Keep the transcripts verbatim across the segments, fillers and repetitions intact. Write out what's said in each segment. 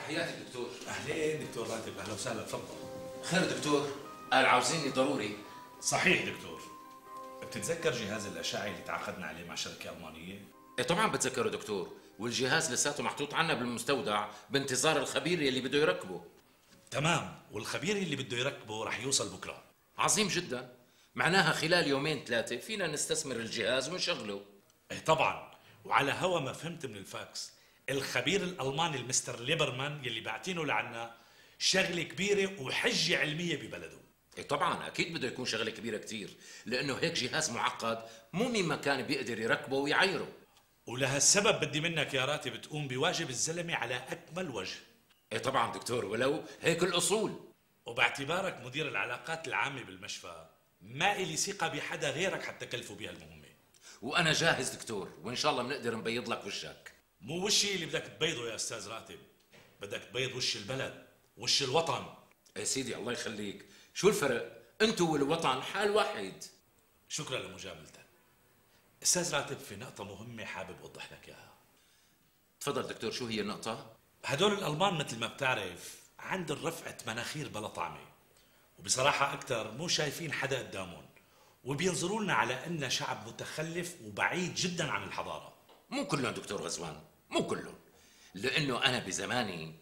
تحياتي دكتور. اهلين دكتور راتب، اهلا وسهلا، تفضل. خير دكتور، قال عاوزيني ضروري. صحيح دكتور. بتتذكر جهاز الاشعه اللي تعاقدنا عليه مع شركه المانيه؟ ايه طبعا بتذكره دكتور، والجهاز لساته محطوط عنا بالمستودع بانتظار الخبير يلي بده يركبه. تمام، والخبير اللي بده يركبه رح يوصل بكره. عظيم جدا، معناها خلال يومين ثلاثه فينا نستثمر الجهاز ونشغله. ايه طبعا، وعلى هوا ما فهمت من الفاكس، الخبير الالماني المستر ليبرمان يلي بعتينه لعنا شغله كبيره وحجه علميه ببلده. ايه طبعا اكيد بده يكون شغله كبيره كثير، لانه هيك جهاز معقد مو مين ما كان بيقدر يركبه ويعايره. ولهالسبب بدي منك يا راتب تقوم بواجب الزلمه على اكمل وجه. ايه طبعا دكتور، ولو هيك الاصول. وباعتبارك مدير العلاقات العامه بالمشفى، ما إلي ثقه بحدا غيرك حتى كلفه بها المهمه. وانا جاهز دكتور، وان شاء الله بنقدر نبيض لك وشك. مو وشي اللي بدك تبيضه يا استاذ راتب، بدك تبيض وش البلد، وش الوطن. يا سيدي الله يخليك، شو الفرق؟ انتو والوطن حال واحد. شكرا لمجاملتك. استاذ راتب، في نقطة مهمة حابب اوضح لك اياها. تفضل دكتور، شو هي النقطة؟ هدول الالمان مثل ما بتعرف عند الرفعة مناخير بلا طعمة، وبصراحة اكثر مو شايفين حدا قدامهم، وبينظروا لنا على اننا شعب متخلف وبعيد جدا عن الحضارة. مو كلهم دكتور غزوان، مو كلهم، لانه انا بزماني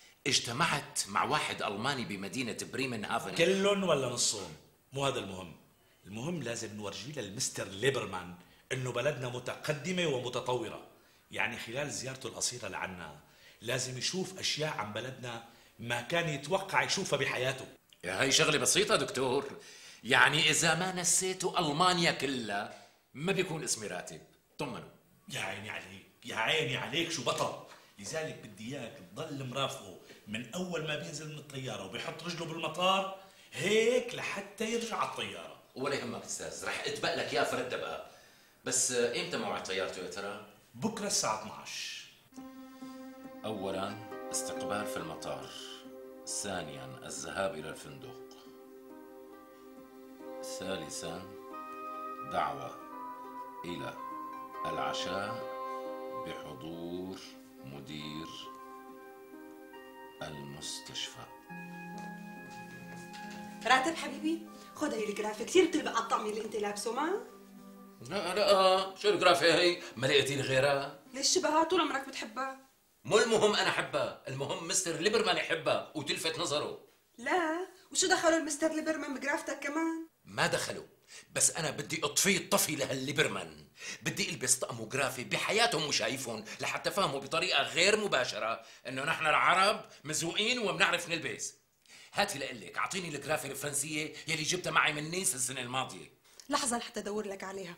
اجتمعت مع واحد الماني بمدينة بريمن هافن. كلهم ولا نصهم؟ مو هذا المهم، المهم لازم نورجي للمستر ليبرمان انه بلدنا متقدمة ومتطورة، يعني خلال زيارته القصيرة لعنا لازم يشوف اشياء عن بلدنا ما كان يتوقع يشوفها بحياته. يا هاي شغلة بسيطة دكتور، يعني اذا ما نسيتوا المانيا كلها ما بيكون اسمي راتب، طمنوا. يا عيني عليك، يا عيني عليك، شو بطل. لذلك بدي اياك تضل مرافقه من اول ما بينزل من الطيارة وبيحط رجله بالمطار هيك لحتى يرجع على الطيارة. ولا يهمك استاذ، رح اتبق لك يا فرد دبقة. بس امتى موعد طيارته يا ترى؟ بكره الساعة اثنعش. اولا استقبال في المطار، ثانيا الذهاب الى الفندق، ثالثا دعوة الى العشاء بحضور مدير المستشفى. راتب حبيبي، خذ هي الجرافيك، كثير بتلبق على الطقم اللي انت لابسه. ما لا لا، شو الجرافيك هي؟ ما لقيتي لي غيرها؟ ليش شبهها؟ طول عمرك بتحبها. مو المهم انا احبها، المهم مستر ليبرمان يحبها وتلفت نظره. لا، وشو دخلوا المستر ليبرمان بجرافتك كمان؟ ما دخلوا، بس انا بدي اطفي الطفي لهالليبرمان، بدي البس طقم وجرافي بحياتهم وشايفهم لحتى فهموا بطريقه غير مباشره انه نحن العرب مزوقين وبنعرف نلبس. هاتي لقلك، اعطيني الجرافي الفرنسيه يلي جبتها معي من نيس السنه الماضيه. لحظه لحتى ادور لك عليها.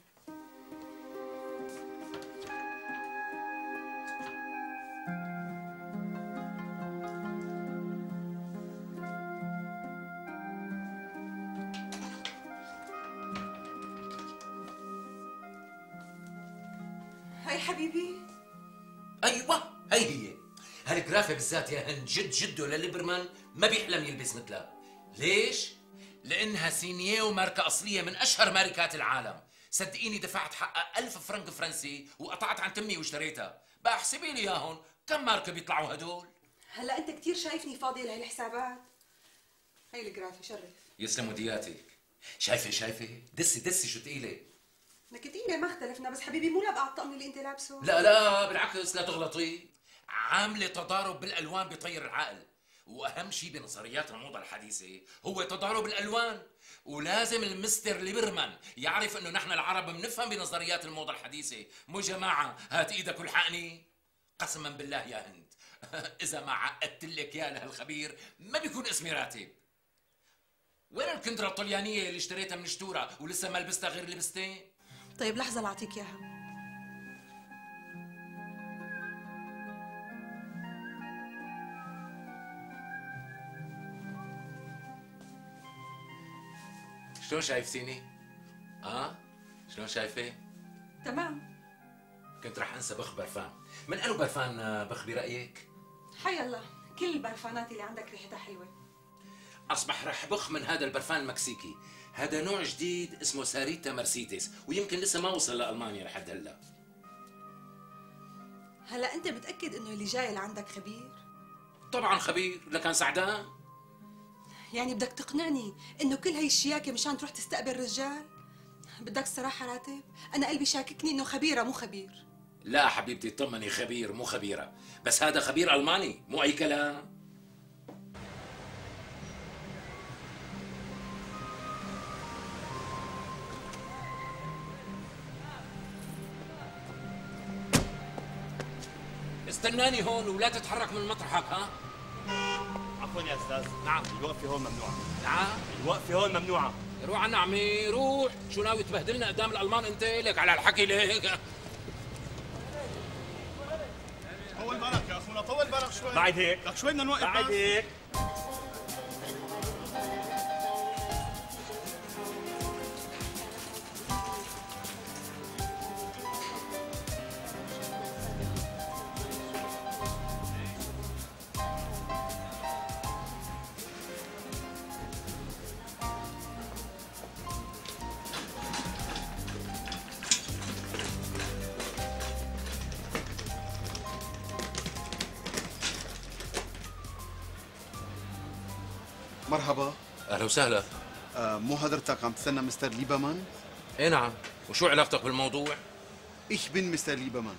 هاي حبيبي. ايوه هي هي هالجرافي بالذات يا هند، جد جده لليبرمان ما بيحلم يلبس مثلها. ليش؟ لانها سينيه وماركه اصليه من اشهر ماركات العالم. صدقيني دفعت حقها ألف فرنك فرنسي وقطعت عن تمي واشتريتها. بقى احسبي لي اياهم، كم ماركه بيطلعوا هدول؟ هلا انت كثير شايفني فاضي لهي الحسابات. هي الجرافي شرف. يسلموا دياتك. شايفه شايفه دسي دسي شو تقيله. لك تقيله ما اختلفنا، بس حبيبي مو لابقه على الطقم اللي انت لابسه. لا لا بالعكس، لا تغلطي، عامله تضارب بالالوان بيطير العقل، واهم شيء بنظريات الموضه الحديثه هو تضارب الالوان، ولازم المستر ليبرمان يعرف انه نحن العرب بنفهم بنظريات الموضه الحديثه. مو جماعه هات ايدك والحقني. قسما بالله يا هند اذا ما عقدت لك يا لهالخبير ما بيكون اسمي راتب. وين الكندره الطليانيه اللي اشتريتها من شتوره ولسه ما لبستها غير لبستين؟ طيب لحظه لاعطيك اياها. شلون شايفتيني؟ اه؟ شلون شايفه؟ تمام. كنت رح انسى بخ برفان، من انو برفان بخ برايك؟ حي الله، كل البرفانات اللي عندك ريحتها حلوه. اصبح رح بخ من هذا البرفان المكسيكي، هذا نوع جديد اسمه ساريتا مرسيدس، ويمكن لسه ما وصل لالمانيا لحد هلا. هلا انت متاكد انه اللي جاي لعندك خبير؟ طبعا خبير، لكان سعدان. يعني بدك تقنعني انه كل هي الشياكه مشان تروح تستقبل رجال؟ بدك الصراحه راتب، انا قلبي شاككني انه خبيره مو خبير. لا حبيبتي اطمني، خبير مو خبيره، بس هذا خبير الماني مو اي كلام. استناني هون ولا تتحرك من مطرحك. ها عفوا يا استاذ. نعم. الوقفه هون ممنوعه. نعم الوقفه هون ممنوعه. روح عنا عمي روح، شو ناوي تبهدلنا قدام الالمان انت؟ لك على الحكي ليك. طول بالك يا اخونا، طول بالك شوي. بعد هيك لك شوي بدنا نوقف. بعد هيك. مرحبا. اهلا وسهلا. آه مو حضرتك عم تستنى مستر ليبرمان؟ ايه نعم، وشو علاقتك بالموضوع؟ إيش بن مستر ليبرمان؟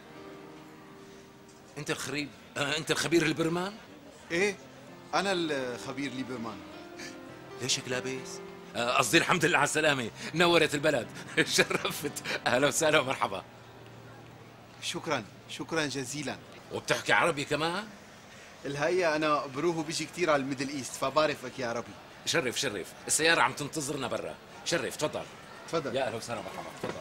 انت الخريب، آه انت الخبير البرمان؟ إيه أنا الخبير ليبرمان. ليش هيك لابس؟ آه، قصدي الحمد لله على السلامة، نورت البلد. شرفت. اهلا وسهلا ومرحبا. شكرا شكرا جزيلا. وبتحكي عربي كمان؟ الحقيقة أنا بروح وبيجي كثير على الميدل إيست فبعرفك يا عربي. شرف شرف، السيارة عم تنتظرنا برا. شرف تفضل. تفضل. يا اهلا وسهلا ومرحبا، تفضل.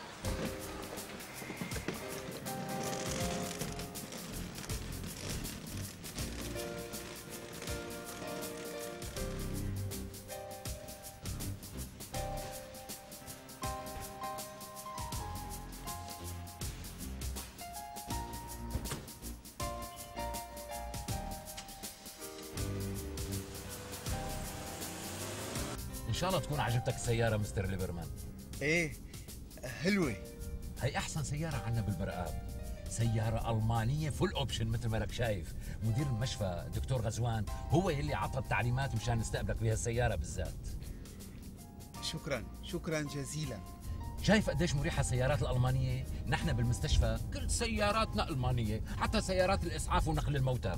ان شاء الله تكون عجبتك السيارة مستر ليبرمان. إيه حلوة. هي احسن سيارة عنا بالبرقاب، سيارة ألمانية فول اوبشن مثل ما لك شايف. مدير المشفى دكتور غزوان هو يلي عطى التعليمات مشان نستقبلك بها السيارة بالذات. شكرا شكرا جزيلا. شايف قديش مريحة السيارات الألمانية؟ نحن بالمستشفى كل سياراتنا ألمانية، حتى سيارات الإسعاف ونقل الموتى.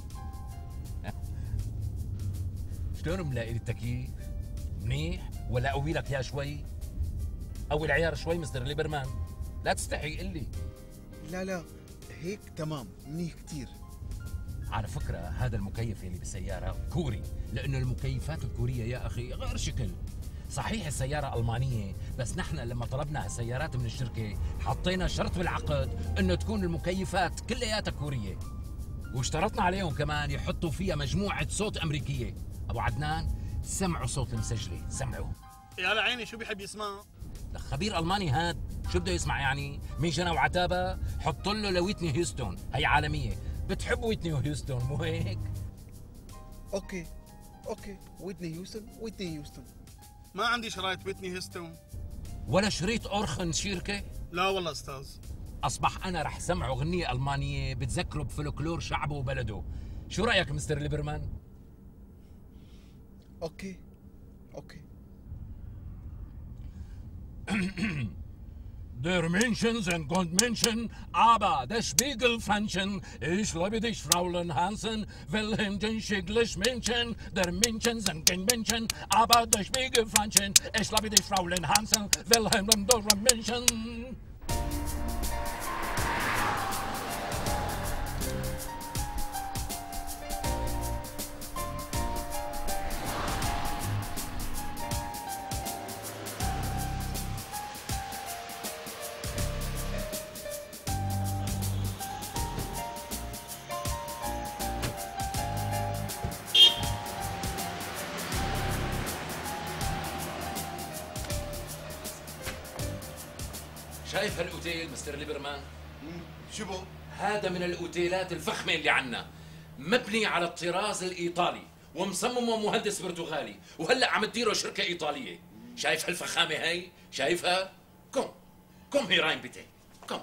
شلون ملاقي التكييف؟ منيح ولا أقوي لك يا شوي؟ قوي العيار شوي مستر ليبرمان، لا تستحي قل لي. لا لا هيك تمام منيح كثير. على فكرة هذا المكيف اللي بالسيارة كوري، لأنه المكيفات الكورية يا أخي غير شكل. صحيح السيارة ألمانية، بس نحن لما طلبنا السيارات من الشركة حطينا شرط بالعقد إنه تكون المكيفات كلياتها كورية، واشترطنا عليهم كمان يحطوا فيها مجموعة صوت أمريكية. أبو عدنان سمعوا صوت المسجلة، سمعوا. يا لعيني شو بيحب يسمع؟ خبير ألماني هاد، شو بده يسمع يعني؟ مين جنى وعتابة؟ حط له لويتني هيوستون، هي عالمية. بتحب ويتني وهيوستون مو هيك؟ أوكي أوكي ويتني هيوستن ويتني هيوستن. ما عندي شرايط ويتني هيوستون. ولا شريط أورخن شيركة؟ لا والله استاذ. أصبح أنا رح سمعه غنية ألمانية بتذكره بفلكلور شعبه وبلده. شو رأيك مستر ليبرمان؟ أوكي أوكي. Der Menschen sind Grundmenschen, aber der Spiegelfanchen, ich liebe dich, Fraulein Hansen, Wilhelm den Schieglisch-Menschen, der Menschen sind kein Menschen, aber der Spiegelfanchen, ich liebe dich, Fraulein Hansen, Wilhelm den Menschen. شايف هالاوتيل مستر ليبرمان؟ شو بو؟ هذا من الاوتيلات الفخمه اللي عنا، مبني على الطراز الايطالي ومصممه مهندس برتغالي، وهلا عم تديره شركه ايطاليه. شايف هالفخامه هي؟ شايفها؟ كم كم هيراين بيتي كم.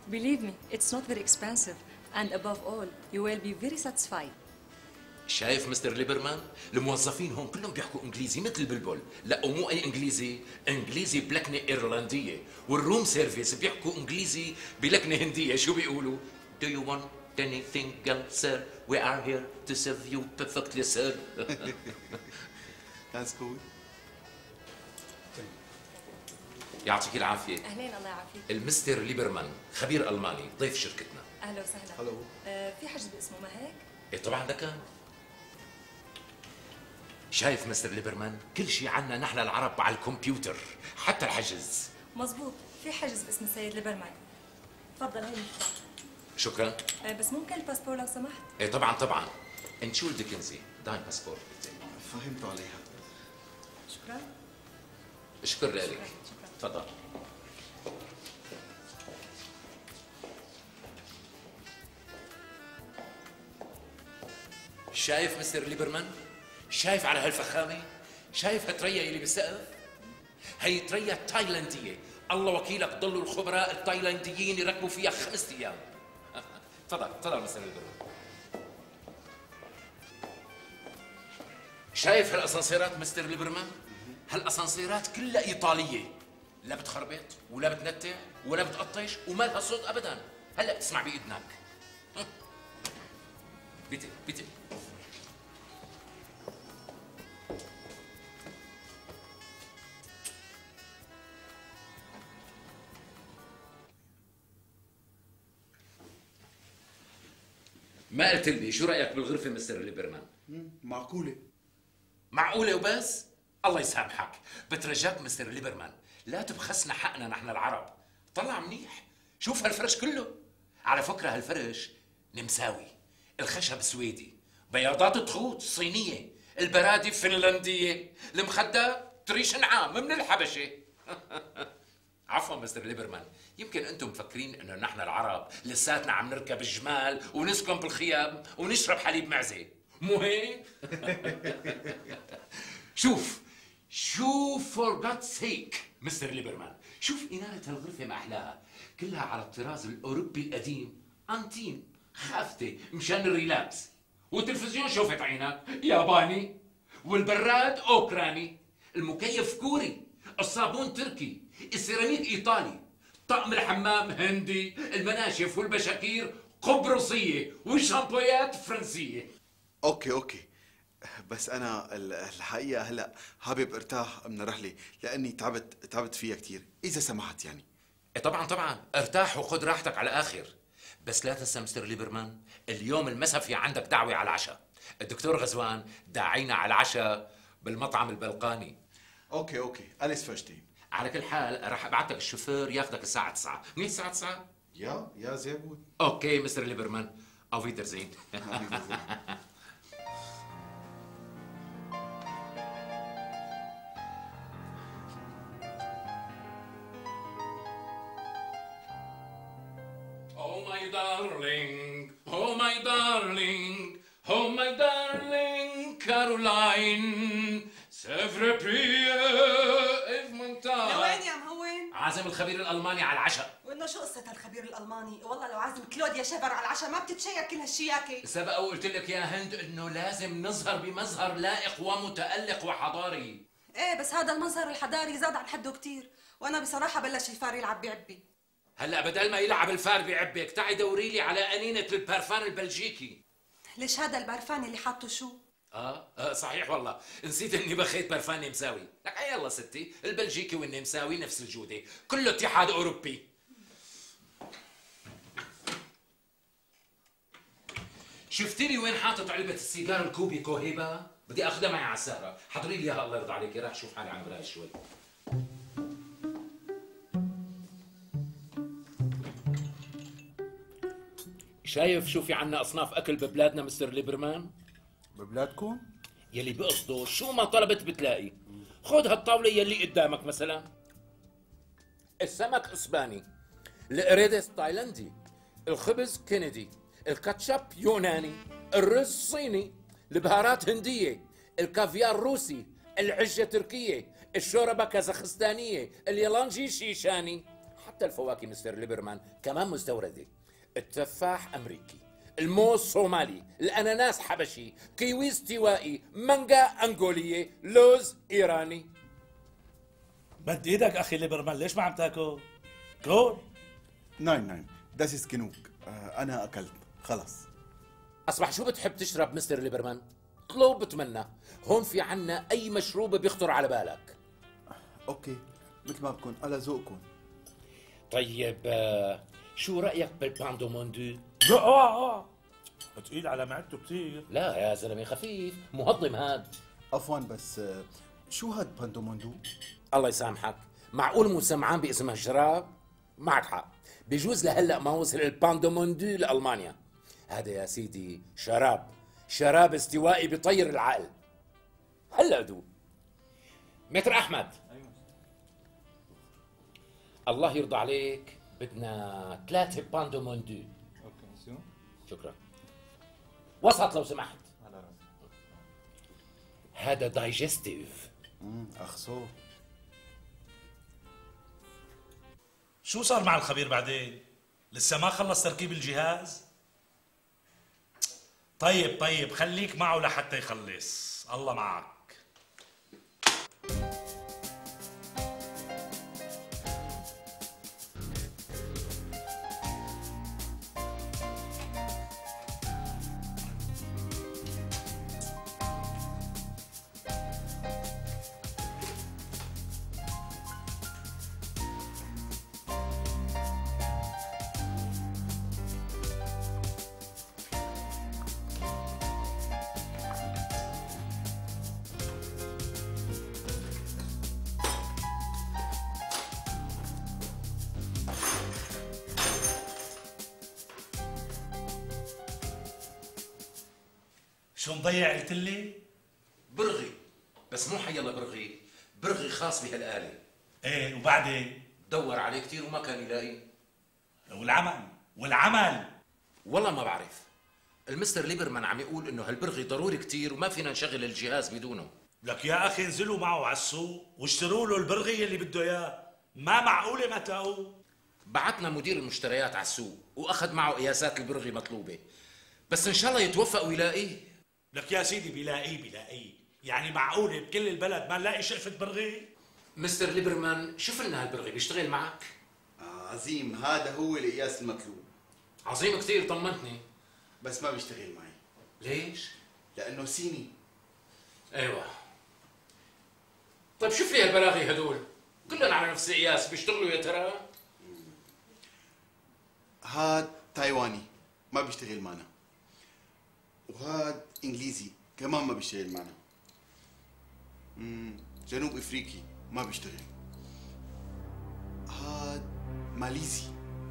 Believe me, it's not very expensive. And above all, you will be very satisfied. شايف مستر ليبرمان؟ الموظفين هون كلهم بيحكوا انجليزي مثل البلبل، لا ومو اي انجليزي، انجليزي بلكنه ايرلنديه، والروم سيرفيس بيحكوا انجليزي بلكنه هنديه، شو بيقولوا؟ Do you want anything else, sir? We are here to serve you perfectly, sir. That's cool. يعطيك العافيه. أهلين الله يعافيك. المستر ليبرمان خبير الماني، ضيف شركتنا. أهلا وسهلا. هلو. آه في حجز باسمه ما هيك؟ ايه طبعا ده كان. شايف مستر ليبرمان؟ كل شيء عنا نحن العرب على الكمبيوتر، حتى الحجز. مزبوط، في حجز باسم السيد ليبرمان. تفضل هي المفتاح. شكرا. آه بس ممكن الباسبور لو سمحت؟ ايه طبعا طبعا. انشول ديكنزي، داي باسبور. فهمت عليها. شكرا. شكرا لك. شكرا. تفضل. شايف مستر ليبرمان؟ شايف على هالفخامه؟ شايف هالتريا اللي بالسقف؟ هي تريا تايلانديه، الله وكيلك ضلوا الخبراء التايلانديين يركبوا فيها خمسة ايام. تفضل تفضل مستر ليبرمان. شايف هالاسانسيرات مستر ليبرمان؟ هالاسانسيرات كلها ايطاليه، لا بتخربط ولا بتنتع ولا بتقطش وما لها صوت ابدا، هلا بتسمع باذنك. بيتي بيتي. ما قلت لي شو رايك بالغرفه مستر ليبرمان؟ معقولة. معقوله وبس؟ الله يسامحك، بترجاك مستر ليبرمان لا تبخسنا حقنا نحن العرب. طلع منيح، شوف هالفرش كله. على فكره هالفرش نمساوي، الخشب سويدي، بياضات تخوت صينيه، البرادي فنلنديه، المخدات تريش نعام من الحبشه. عفوا مستر ليبرمان، يمكن انتم مفكرين انه نحن العرب لساتنا عم نركب الجمال ونسكن بالخيام ونشرب حليب معزه، مو هيك؟ شوف شوف فور جاد سيك مستر ليبرمان، شوف إنارة هالغرفة ما أحلاها، كلها على الطراز الأوروبي القديم، أنتيم خافتة مشان الريلاكس، والتلفزيون شوفت عينك ياباني، والبراد أوكراني، المكيف كوري، الصابون تركي، السيراميك إيطالي، طقم الحمام هندي، المناشف والبشاكير قبرصية، والشامبويات فرنسية. اوكي اوكي، بس انا الحقيقة هلا حابب ارتاح من الرحلة لاني تعبت تعبت فيها كثير، اذا سمحت يعني. إيه طبعا طبعا، ارتاح وخذ راحتك على الاخر، بس لا تنسى مستر ليبرمان، اليوم المساء في عندك دعوة على العشاء، الدكتور غزوان داعينا على العشاء بالمطعم البلقاني. اوكي اوكي، أليس فشتي. على كل حال راح ابعث لك الشوفير ياخذك الساعة تسعة، منيح الساعة تسعة؟ يا يا زيبود. اوكي مستر ليبرمان، auf Wiedersehen. Oh my darling, oh my darling, oh my darling Caroline, c'est vrai plus if montagne. لوين يا مهون؟ عازم الخبير الألماني على العشاء. وإنه شو قصة الخبير الألماني؟ والله لو عازم كلوديا شيفر على العشاء ما بتتشيك كل هالشياكة. سبق وقلت لك يا هند إنه لازم نظهر بمظهر لائق ومتألق وحضاري. إيه بس هذا المظهر الحضاري زاد عن حده كتير، وأنا بصراحة بلش الفار يلعب بعبي. هلا بدل ما يلعب الفار بعبك، تعي دوري لي على أنينة البارفان البلجيكي. ليش هذا البرفان اللي حاطه شو؟ آه, اه صحيح والله، نسيت اني بخيت برفان نمساوي، لك يلا ستي، البلجيكي والنمساوي نفس الجودة، كله اتحاد أوروبي. شفتي لي وين حاطط علبة السيجار الكوبي كوهيبا؟ بدي اخذها معي على السهرة، حضري لي اياها الله يرضى عليك، راح اشوف حالي عم براي شوي. شايف شو في عنا اصناف اكل ببلادنا مستر ليبرمان؟ ببلادكم؟ يلي بقصده شو ما طلبت بتلاقي. خذ هالطاولة يلي قدامك مثلا، السمك اسباني، القريدس تايلندي، الخبز كندي، الكاتشب يوناني، الرز صيني، البهارات هندية، الكافيار روسي، العجة تركية، الشوربة كازاخستانية، اليالانجي شيشاني، حتى الفواكه مستر ليبرمان كمان مستوردة. التفاح أمريكي، الموز صومالي، الأناناس حبشي، كيوي استوائي، مانجا أنغولية، لوز إيراني. مد ايدك اخي ليبرمان، ليش ما عم تاكل؟ كل. ناين ناين داس ist genug. آه، أنا أكلت خلص. أصبح شو بتحب تشرب مستر ليبرمان؟ اطلب بتمنى، هون في عنا أي مشروب بيخطر على بالك. أوكي مثل ما بكون على ذوقكم. طيب آه، شو رأيك بالباندو موندو؟ لا اوعى اوعى، تقيل على معدته كثير. لا يا زلمة خفيف، مهضم هاد. عفوا بس آه، شو هاد باندوموندو؟ الله يسامحك، معقول مو سمعان باسم هالشراب؟ معك حق، بجوز لهلا ما وصل الباندوموندو لألمانيا. هذا يا سيدي شراب، شراب استوائي بيطير العقل. هلا دوب. متر أحمد. الله يرضى عليك، بدنا ثلاثة باندوموندو. اوكي شكرا. وسط لو سمحت. هذا دايجستيف. امم أخصو. شو صار مع الخبير بعدين؟ لسه ما خلص تركيب الجهاز؟ طيب طيب خليك معه لحتى يخلص، الله معك. شو مضيع قلت لي؟ برغي، بس مو حيلا برغي، برغي خاص بهالآلة. ايه وبعدين؟ دور عليه كثير وما كان يلاقي. والعمل والعمل والله ما بعرف. المستر ليبرمان عم يقول انه هالبرغي ضروري كثير وما فينا نشغل الجهاز بدونه. لك يا اخي انزلوا معه على السوق واشتروا له البرغي اللي بده اياه، ما معقوله ما تلاقوه. بعتنا مدير المشتريات على السوق واخذ معه قياسات البرغي مطلوبه، بس ان شاء الله يتوفق ويلاقيه. لك يا سيدي بيلاقيه بيلاقيه، يعني معقوله بكل البلد ما نلاقي شقفة برغي؟ مستر ليبرمان شوف لنا هالبرغي بيشتغل معك؟ آه عظيم، هذا هو القياس المطلوب. عظيم كثير، طمنتني. بس ما بيشتغل معي. ليش؟ لأنه صيني. ايوه. طيب شوف لي هالبراغي هدول، كلهم على نفس القياس، بيشتغلوا يا ترى؟ هاد تايواني ما بيشتغل معنا، وهاد انجليزي كمان ما بيشتغل معنا. مم. جنوب افريقي ما بيشتغل. هاد ماليزي.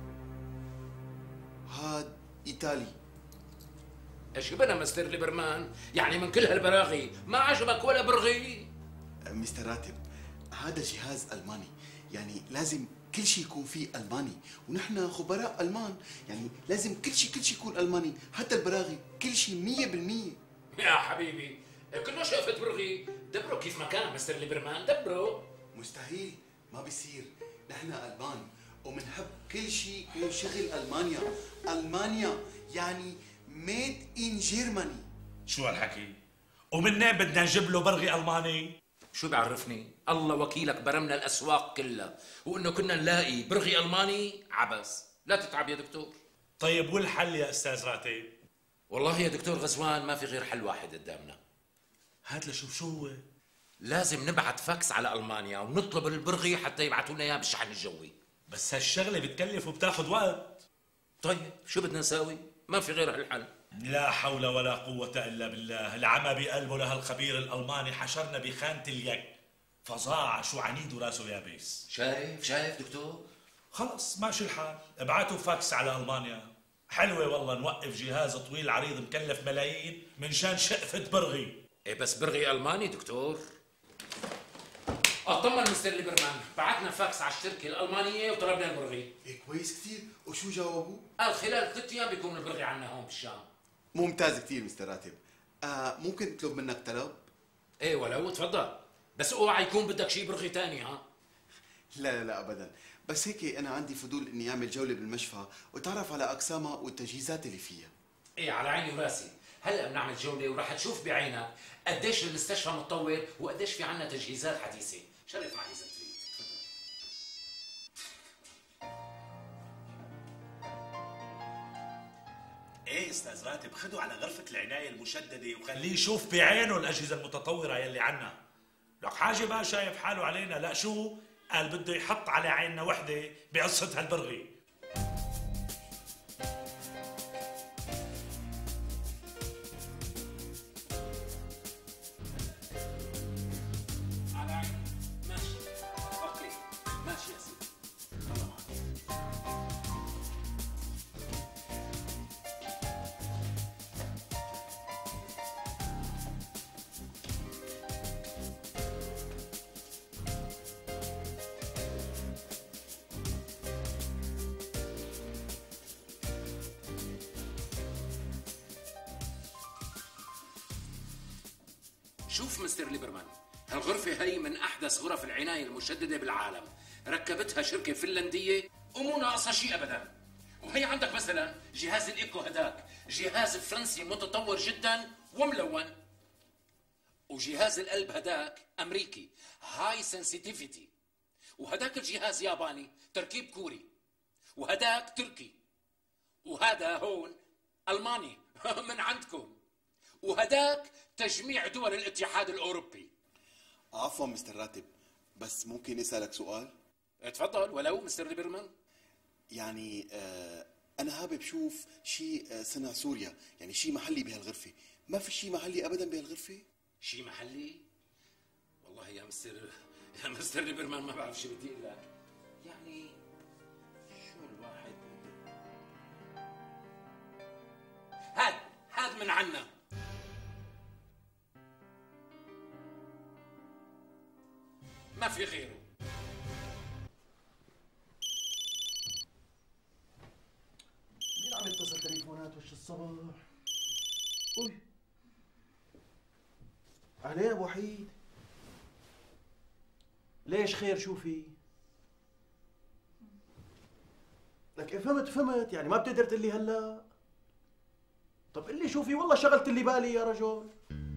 هاد ايطالي. ايش بنا مستر ليبرمان؟ يعني من كل هالبراغي ما عجبك ولا برغي؟ مستر راتب، هذا جهاز الماني، يعني لازم كل شيء يكون فيه الماني، ونحن خبراء المان، يعني لازم كل شيء كل شيء يكون الماني، حتى البراغي كل شيء مية بالمية. يا حبيبي كله شقفة برغي، دبروا كيف ما كان مستر ليبرمان، دبروا. مستحيل، ما بيصير، نحن المان ومنحب كل شيء يكون شغل المانيا. المانيا يعني ميد ان جيرماني. شو هالحكي؟ ومنين بدنا نجيب له برغي الماني؟ شو بيعرفني؟ الله وكيلك برمنا الاسواق كلها، وانه كنا نلاقي برغي الماني عبس، لا تتعب يا دكتور. طيب والحل يا استاذ راتب؟ والله يا دكتور غزوان ما في غير حل واحد قدامنا. هات لشوف شو هو. لازم نبعت فاكس على المانيا ونطلب البرغي حتى يبعثوا لنا اياه بالشحن الجوي. بس هالشغله بتكلف وبتاخذ وقت. طيب شو بدنا نساوي؟ ما في غير هالحل. لا حول ولا قوة إلا بالله، العمى بقلبه لهالخبير الألماني حشرنا بخانة اليك. فظاع شو عنيد وراسه يابس. شايف شايف دكتور؟ خلص ماشي الحال، ابعتوا فاكس على ألمانيا. حلوة والله نوقف جهاز طويل عريض مكلف ملايين من شان شقفة برغي. ايه بس برغي ألماني دكتور. اطمن مستر ليبرمان، بعتنا فاكس على الشركة الألمانية وطلبنا البرغي. إيه كويس كثير، وشو جاوبوا؟ قال خلال ثلاث أيام بيكون البرغي عنا هون بالشام. ممتاز كثير مستر راتب. آه ممكن اطلب منك طلب؟ ايه ولو تفضل، بس اوعى يكون بدك شيء برغي ثاني ها؟ لا لا لا ابدا، بس هيك انا عندي فضول اني اعمل جوله بالمشفى واتعرف على اقسامها والتجهيزات اللي فيها. ايه على عيني وراسي، هلا بنعمل جوله وراح تشوف بعينك قديش المستشفى متطور وقديش في عنا تجهيزات حديثه. شرف معي اذا تريد. ايه استاذ راتب، خده على غرفة العناية المشددة وخليه يشوف بعينه الأجهزة المتطورة يلي عنا. لك حاجة بقى شايف حاله علينا؟ لا شو؟ قال بده يحط على عيننا وحدة بقصة هالبرغي. على عيني. ماشي. اوكي. ماشي يا سيدي. شوف مستر ليبرمان، هالغرفة هي من أحدث غرف العناية المشددة بالعالم، ركبتها شركة فنلندية ومو ناقصها شيء أبدا. وهي عندك مثلا جهاز الإيكو هداك، جهاز فرنسي متطور جدا وملون. وجهاز القلب هداك أمريكي هاي سنسيتيفيتي. وهداك الجهاز ياباني تركيب كوري. وهداك تركي. وهذا هون ألماني من عندكم. وهداك تجميع دول الاتحاد الأوروبي. عفوا مستر راتب، بس ممكن اسالك سؤال؟ اتفضل. ولو مستر ليبرمان. يعني آه انا حابب شوف شيء آه صنع سوريا، يعني شيء محلي بهالغرفه. ما في شيء محلي ابدا بهالغرفه؟ شيء محلي؟ والله يا مستر يا مستر ليبرمان ما بعرف شو بدي اقول لك. يعني شو الواحد هاد هاد من عنا. ما في غيره. مين عم يتصل تليفونات وش الصبح؟ قول. عليه ابو وحيد. ليش خير؟ شو في؟ لك إيه فهمت فهمت، يعني ما بتقدر تقول لي هلا؟ طب قل لي شو في، والله شغلت اللي بالي يا رجل.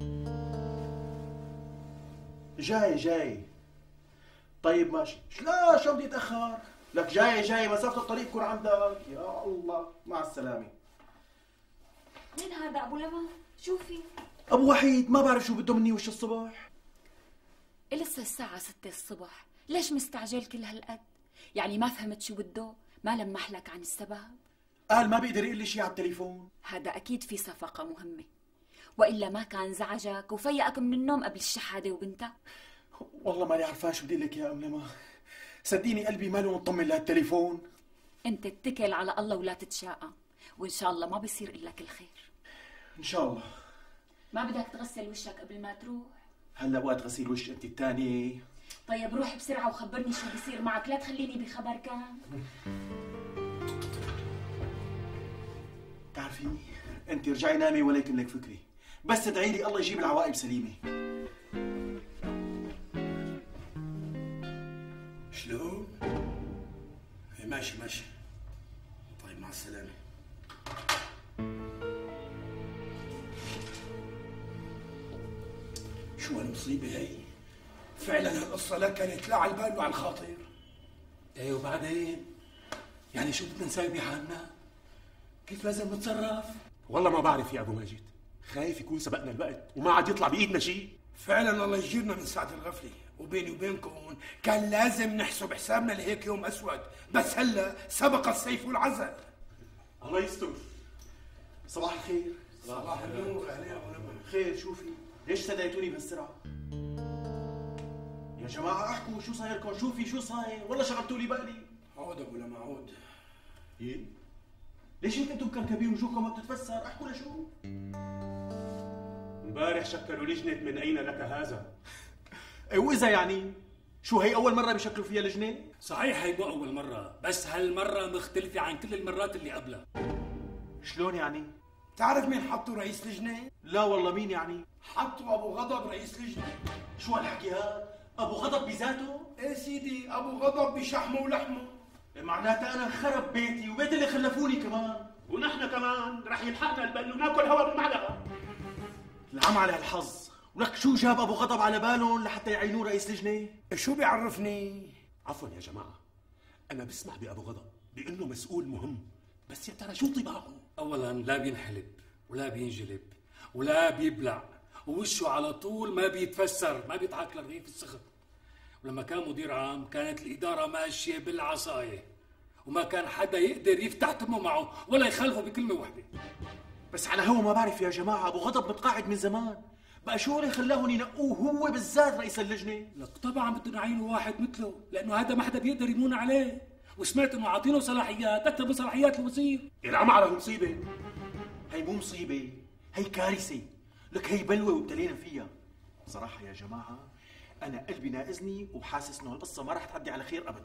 جاي جاي. طيب ماشي. لا شو بدي اتاخر؟ لك جاي جاي، مسافة الطريق تكون عندك. يا الله مع السلامة. مين هذا ابو لما؟ شو في؟ ابو وحيد ما بعرف شو بده مني وش الصبح. لسه الساعة ستة الصبح، ليش مستعجل كل هالقد؟ يعني ما فهمت شو بده؟ ما لمح لك عن السبب؟ قال ما بيقدر يقول لي شيء على التليفون. هذا اكيد في صفقة مهمة، والا ما كان زعجك وفيقك من النوم قبل الشحادة وبنتها. والله ماني عرفان شو بدي لك يا ام لما، صدقيني قلبي ماله مطمن لهالتليفون. انت اتكل على الله ولا تتشاقى، وان شاء الله ما بيصير الا كل خير. ان شاء الله. ما بدك تغسل وشك قبل ما تروح؟ هلا وقت غسيل وش انت الثاني؟ طيب روح بسرعة وخبرني شو بيصير معك، لا تخليني بخبر كان. بتعرفي انت رجعي نامي ولا يكن لك فكري، بس ادعي لي الله يجيب العواقب سليمة. شلون؟ ماشي ماشي. طيب مع السلامة. شو هالمصيبة هي؟ فعلا هالقصة لا كانت لا على البال وعلى الخاطر. ايه وبعدين؟ يعني شو بدنا نسوي بحالنا؟ كيف لازم نتصرف؟ والله ما بعرف يا ابو ماجد، خايف يكون سبقنا الوقت وما عاد يطلع بايدنا شيء. فعلا الله يجيرنا من ساعة الغفلة، وبيني وبينكم كان لازم نحسب حسابنا لهيك يوم اسود، بس هلا سبق السيف والعزل. الله يستر. صباح الخير. صباح النور. اهلا ولما. خير شو في؟ ليش استدعيتوني بهالسرعة؟ يا جماعة احكوا شو صايركم؟ شو في؟ شو صاير؟ والله شغلتوا لي بالي. عود ابو لما عود. ايه؟ ليش هيك انتم مكركبين وجوهكم ما بتتفسر؟ احكوا لشو؟ امبارح شكلوا لجنة من اين لك هذا؟ ايه واذا يعني؟ شو هي اول مرة بيشكلوا فيها لجنة؟ صحيح هي مو اول مرة، بس هالمرة مختلفة عن كل المرات اللي قبلها. شلون يعني؟ تعرف مين حطوا رئيس لجنة؟ لا والله. مين يعني؟ حطوا ابو غضب رئيس لجنة. شو هالحكي هاد؟ ابو غضب بذاته؟ ايه سيدي، ابو غضب بشحمه ولحمه. معناتها انا خرب بيتي وبيت اللي خلفوني كمان، ونحن كمان رح يلحقنا البل وناكل هوا بالمعلقه. العم على الحظ. ولك شو جاب ابو غضب على بالهم لحتى يعينوه رئيس لجنه؟ شو بيعرفني؟ عفوا يا جماعه، انا بسمع بابو غضب بانه مسؤول مهم، بس يا ترى شو طباعه؟ اولا لا بينحلب ولا بينجلب ولا بيبلع، ووشه على طول ما بيتفسر، ما بيضحك للرغيف السخن. ولما كان مدير عام كانت الإدارة ماشية بالعصاية، وما كان حدا يقدر يفتح تمه معه ولا يخالفه بكلمة واحدة. بس على هو ما بعرف يا جماعة، أبو غضب متقاعد من زمان، بقى شو اللي خلاهم ينقوه هو بالذات رئيس اللجنة؟ لك طبعا بدهم يعينوا واحد مثله، لأنه هذا ما حدا بيقدر يمون عليه، وسمعت إنه عاطينه صلاحيات أكثر من صلاحيات الوزير. العم على مصيبة. هي مو مصيبة، هي كارثة، لك هي بلوى وابتلينا فيها. صراحة يا جماعة أنا قلبي ناقزني وحاسس إنه القصة ما رح تعدي على خير أبدا.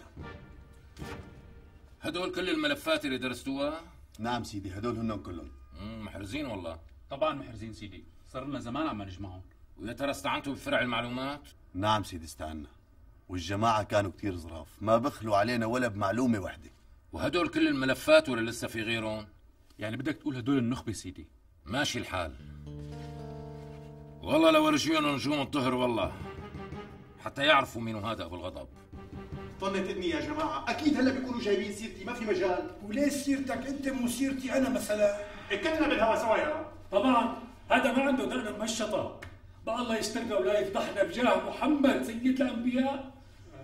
هدول كل الملفات اللي درستوها؟ نعم سيدي، هدول هنن كلهم. امم محرزين والله. طبعا محرزين سيدي، صار لنا زمان عم نجمعهم. ويا ترى استعنتوا بفرع المعلومات؟ نعم سيدي استعنا، والجماعة كانوا كتير ظراف، ما بخلوا علينا ولا بمعلومة وحدة. وهدول كل الملفات ولا لسه في غيرهم؟ يعني بدك تقول هدول النخبة سيدي؟ ماشي الحال. والله لو ورجيهم نجوم الظهر والله، حتى يعرفوا مين هذا ابو الغضب. طنت اذني يا جماعة، أكيد هلا بيكونوا جايبين سيرتي، ما في مجال. وليش سيرتك أنت مو سيرتي أنا مثلا؟ كلنا بالهوا سوايا. طبعا هذا ما عنده دقن مشطة، بقى الله يسترنا ولا يفضحنا بجاه محمد سيد الأنبياء.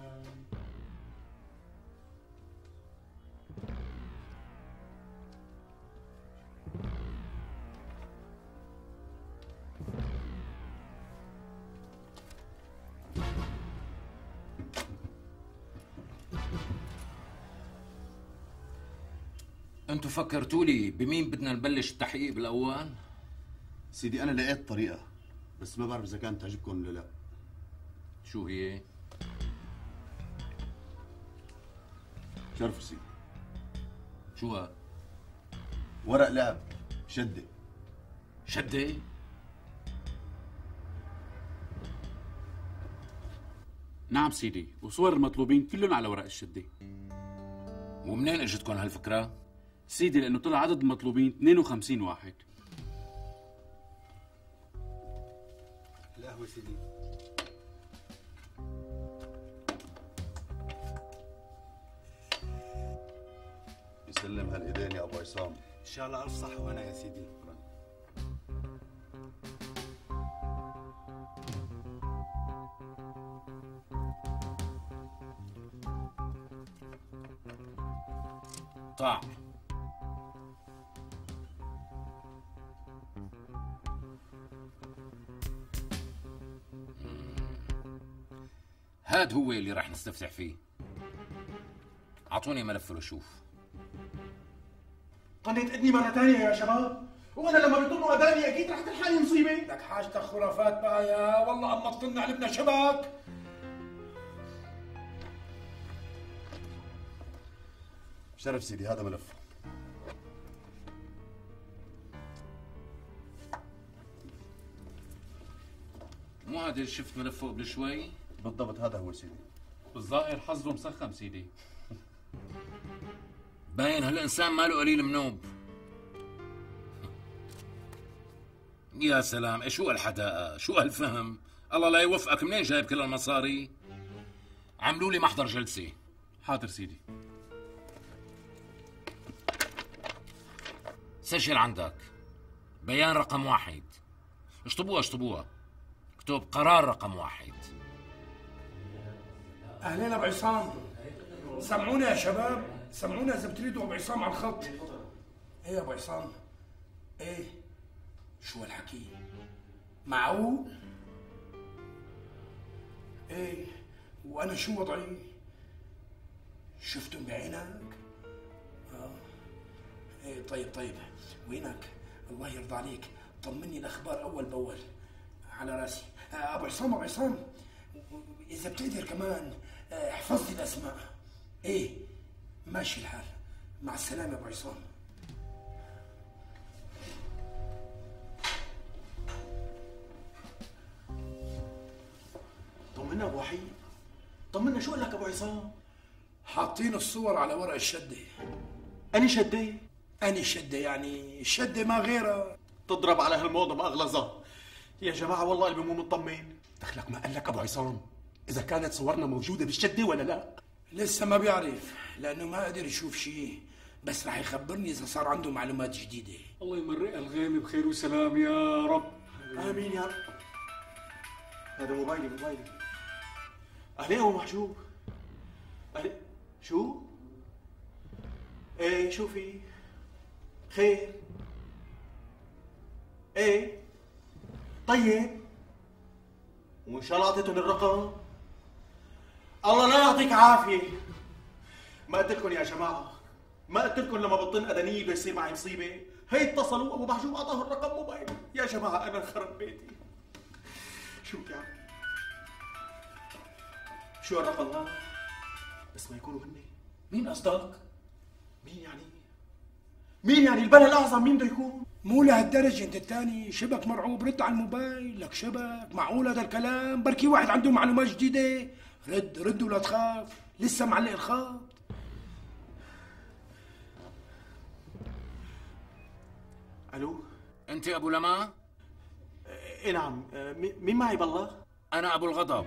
انتوا فكرتوا لي بمين بدنا نبلش التحقيق بالاول؟ سيدي انا لقيت طريقه، بس ما بعرف اذا كانت تعجبكم ولا لا. شو هي؟ شرفوا سيدي. شو هاد؟ ورق لعب، شده. شده؟ نعم سيدي، وصور المطلوبين كلهم على ورق الشده. ومنين اجتكم هالفكره؟ سيدي لانه طلع عدد المطلوبين اثنين وخمسين واحد. القهوه سيدي. يسلم هالايدين يا ابو عصام. ان شاء الله الف صحه وانا يا سيدي. طاع. هاد هو اللي راح نستفتح فيه. اعطوني ملف لشوف. طنت اذني مرة ثانية يا شباب، وانا لما بيضلوا اذاني اكيد رح تلحقني مصيبة. لك حاجتك خرافات بقى يا والله، اما تطلنا قلبنا شبك. شرف سيدي، هذا ملف. مو هذا اللي شفت ملفه قبل شوي؟ بالضبط هذا هو سيدي. بالظاهر حظه مسخم سيدي. باين هالانسان ماله قليل منوب. يا سلام، شو هالحداقه، شو هالفهم، الله لا يوفقك. منين جايب كل المصاري؟ عملوا لي محضر جلسه. حاضر سيدي. سجل عندك بيان رقم واحد. اشطبوها اشطبوها، اكتب قرار رقم واحد. اهلين ابو عصام، سمعونا يا شباب، سمعونا اذا بتريدوا ابو عصام على الخط. ايه يا ابو عصام؟ ايه شو هالحكي؟ معقول؟ ايه وانا شو وضعي؟ شفتهم بعينك؟ اه ايه طيب طيب، وينك؟ الله يرضى عليك، طمني الاخبار اول باول. على راسي. آه ابو عصام ابو عصام، اذا بتقدر كمان احفظ لي الاسماء. ايه ماشي الحال، مع السلامه يا ابو عصام. طمني طمنا ابو وحيد، طمنا شو قال لك ابو عصام؟ حاطين الصور على ورق الشده. اني شده؟ اني شده يعني الشده ما غيرها. تضرب على هالموضه مأغلظه. يا جماعه والله قلبي مو مطمن. دخلك ما قال لك ابو عصام اذا كانت صورنا موجوده بالشده ولا لا؟ لسه ما بيعرف لانه ما قدر يشوف شيء، بس رح يخبرني اذا صار عنده معلومات جديده. الله يمرق الغيمه بخير وسلام يا رب. امين يا رب. هذا موبايلي موبايلي. اهلين ابو محجوب. اهلين. شو؟ ايه شو في؟ خير؟ ايه؟ طيب وان شاء الله اعطيتهم الرقم. الله لا يعطيك عافيه. ما قلت لكم يا جماعه، ما قلت لكم لما بطن ادنيه بده يصير معي مصيبه؟ هي اتصلوا ابو محجوب اعطاه الرقم موبايلي. يا جماعه انا انخرب بيتي. شو بدي اعمل؟ شو الرقم هذا؟ بس ما يكونوا هن. مين قصدك؟ مين يعني؟ مين يعني البلا الاعظم مين بده يكون؟ مو لهالدرجه انت الثاني شبك مرعوب. رد على الموبايل. لك شبك معقول هذا الكلام؟ بركي واحد عنده معلومات جديده. رد رد ولا تخاف، لسه معلق الخط. الو انت ابو لما؟ ايه نعم. مين معي بالله؟ انا ابو الغضب.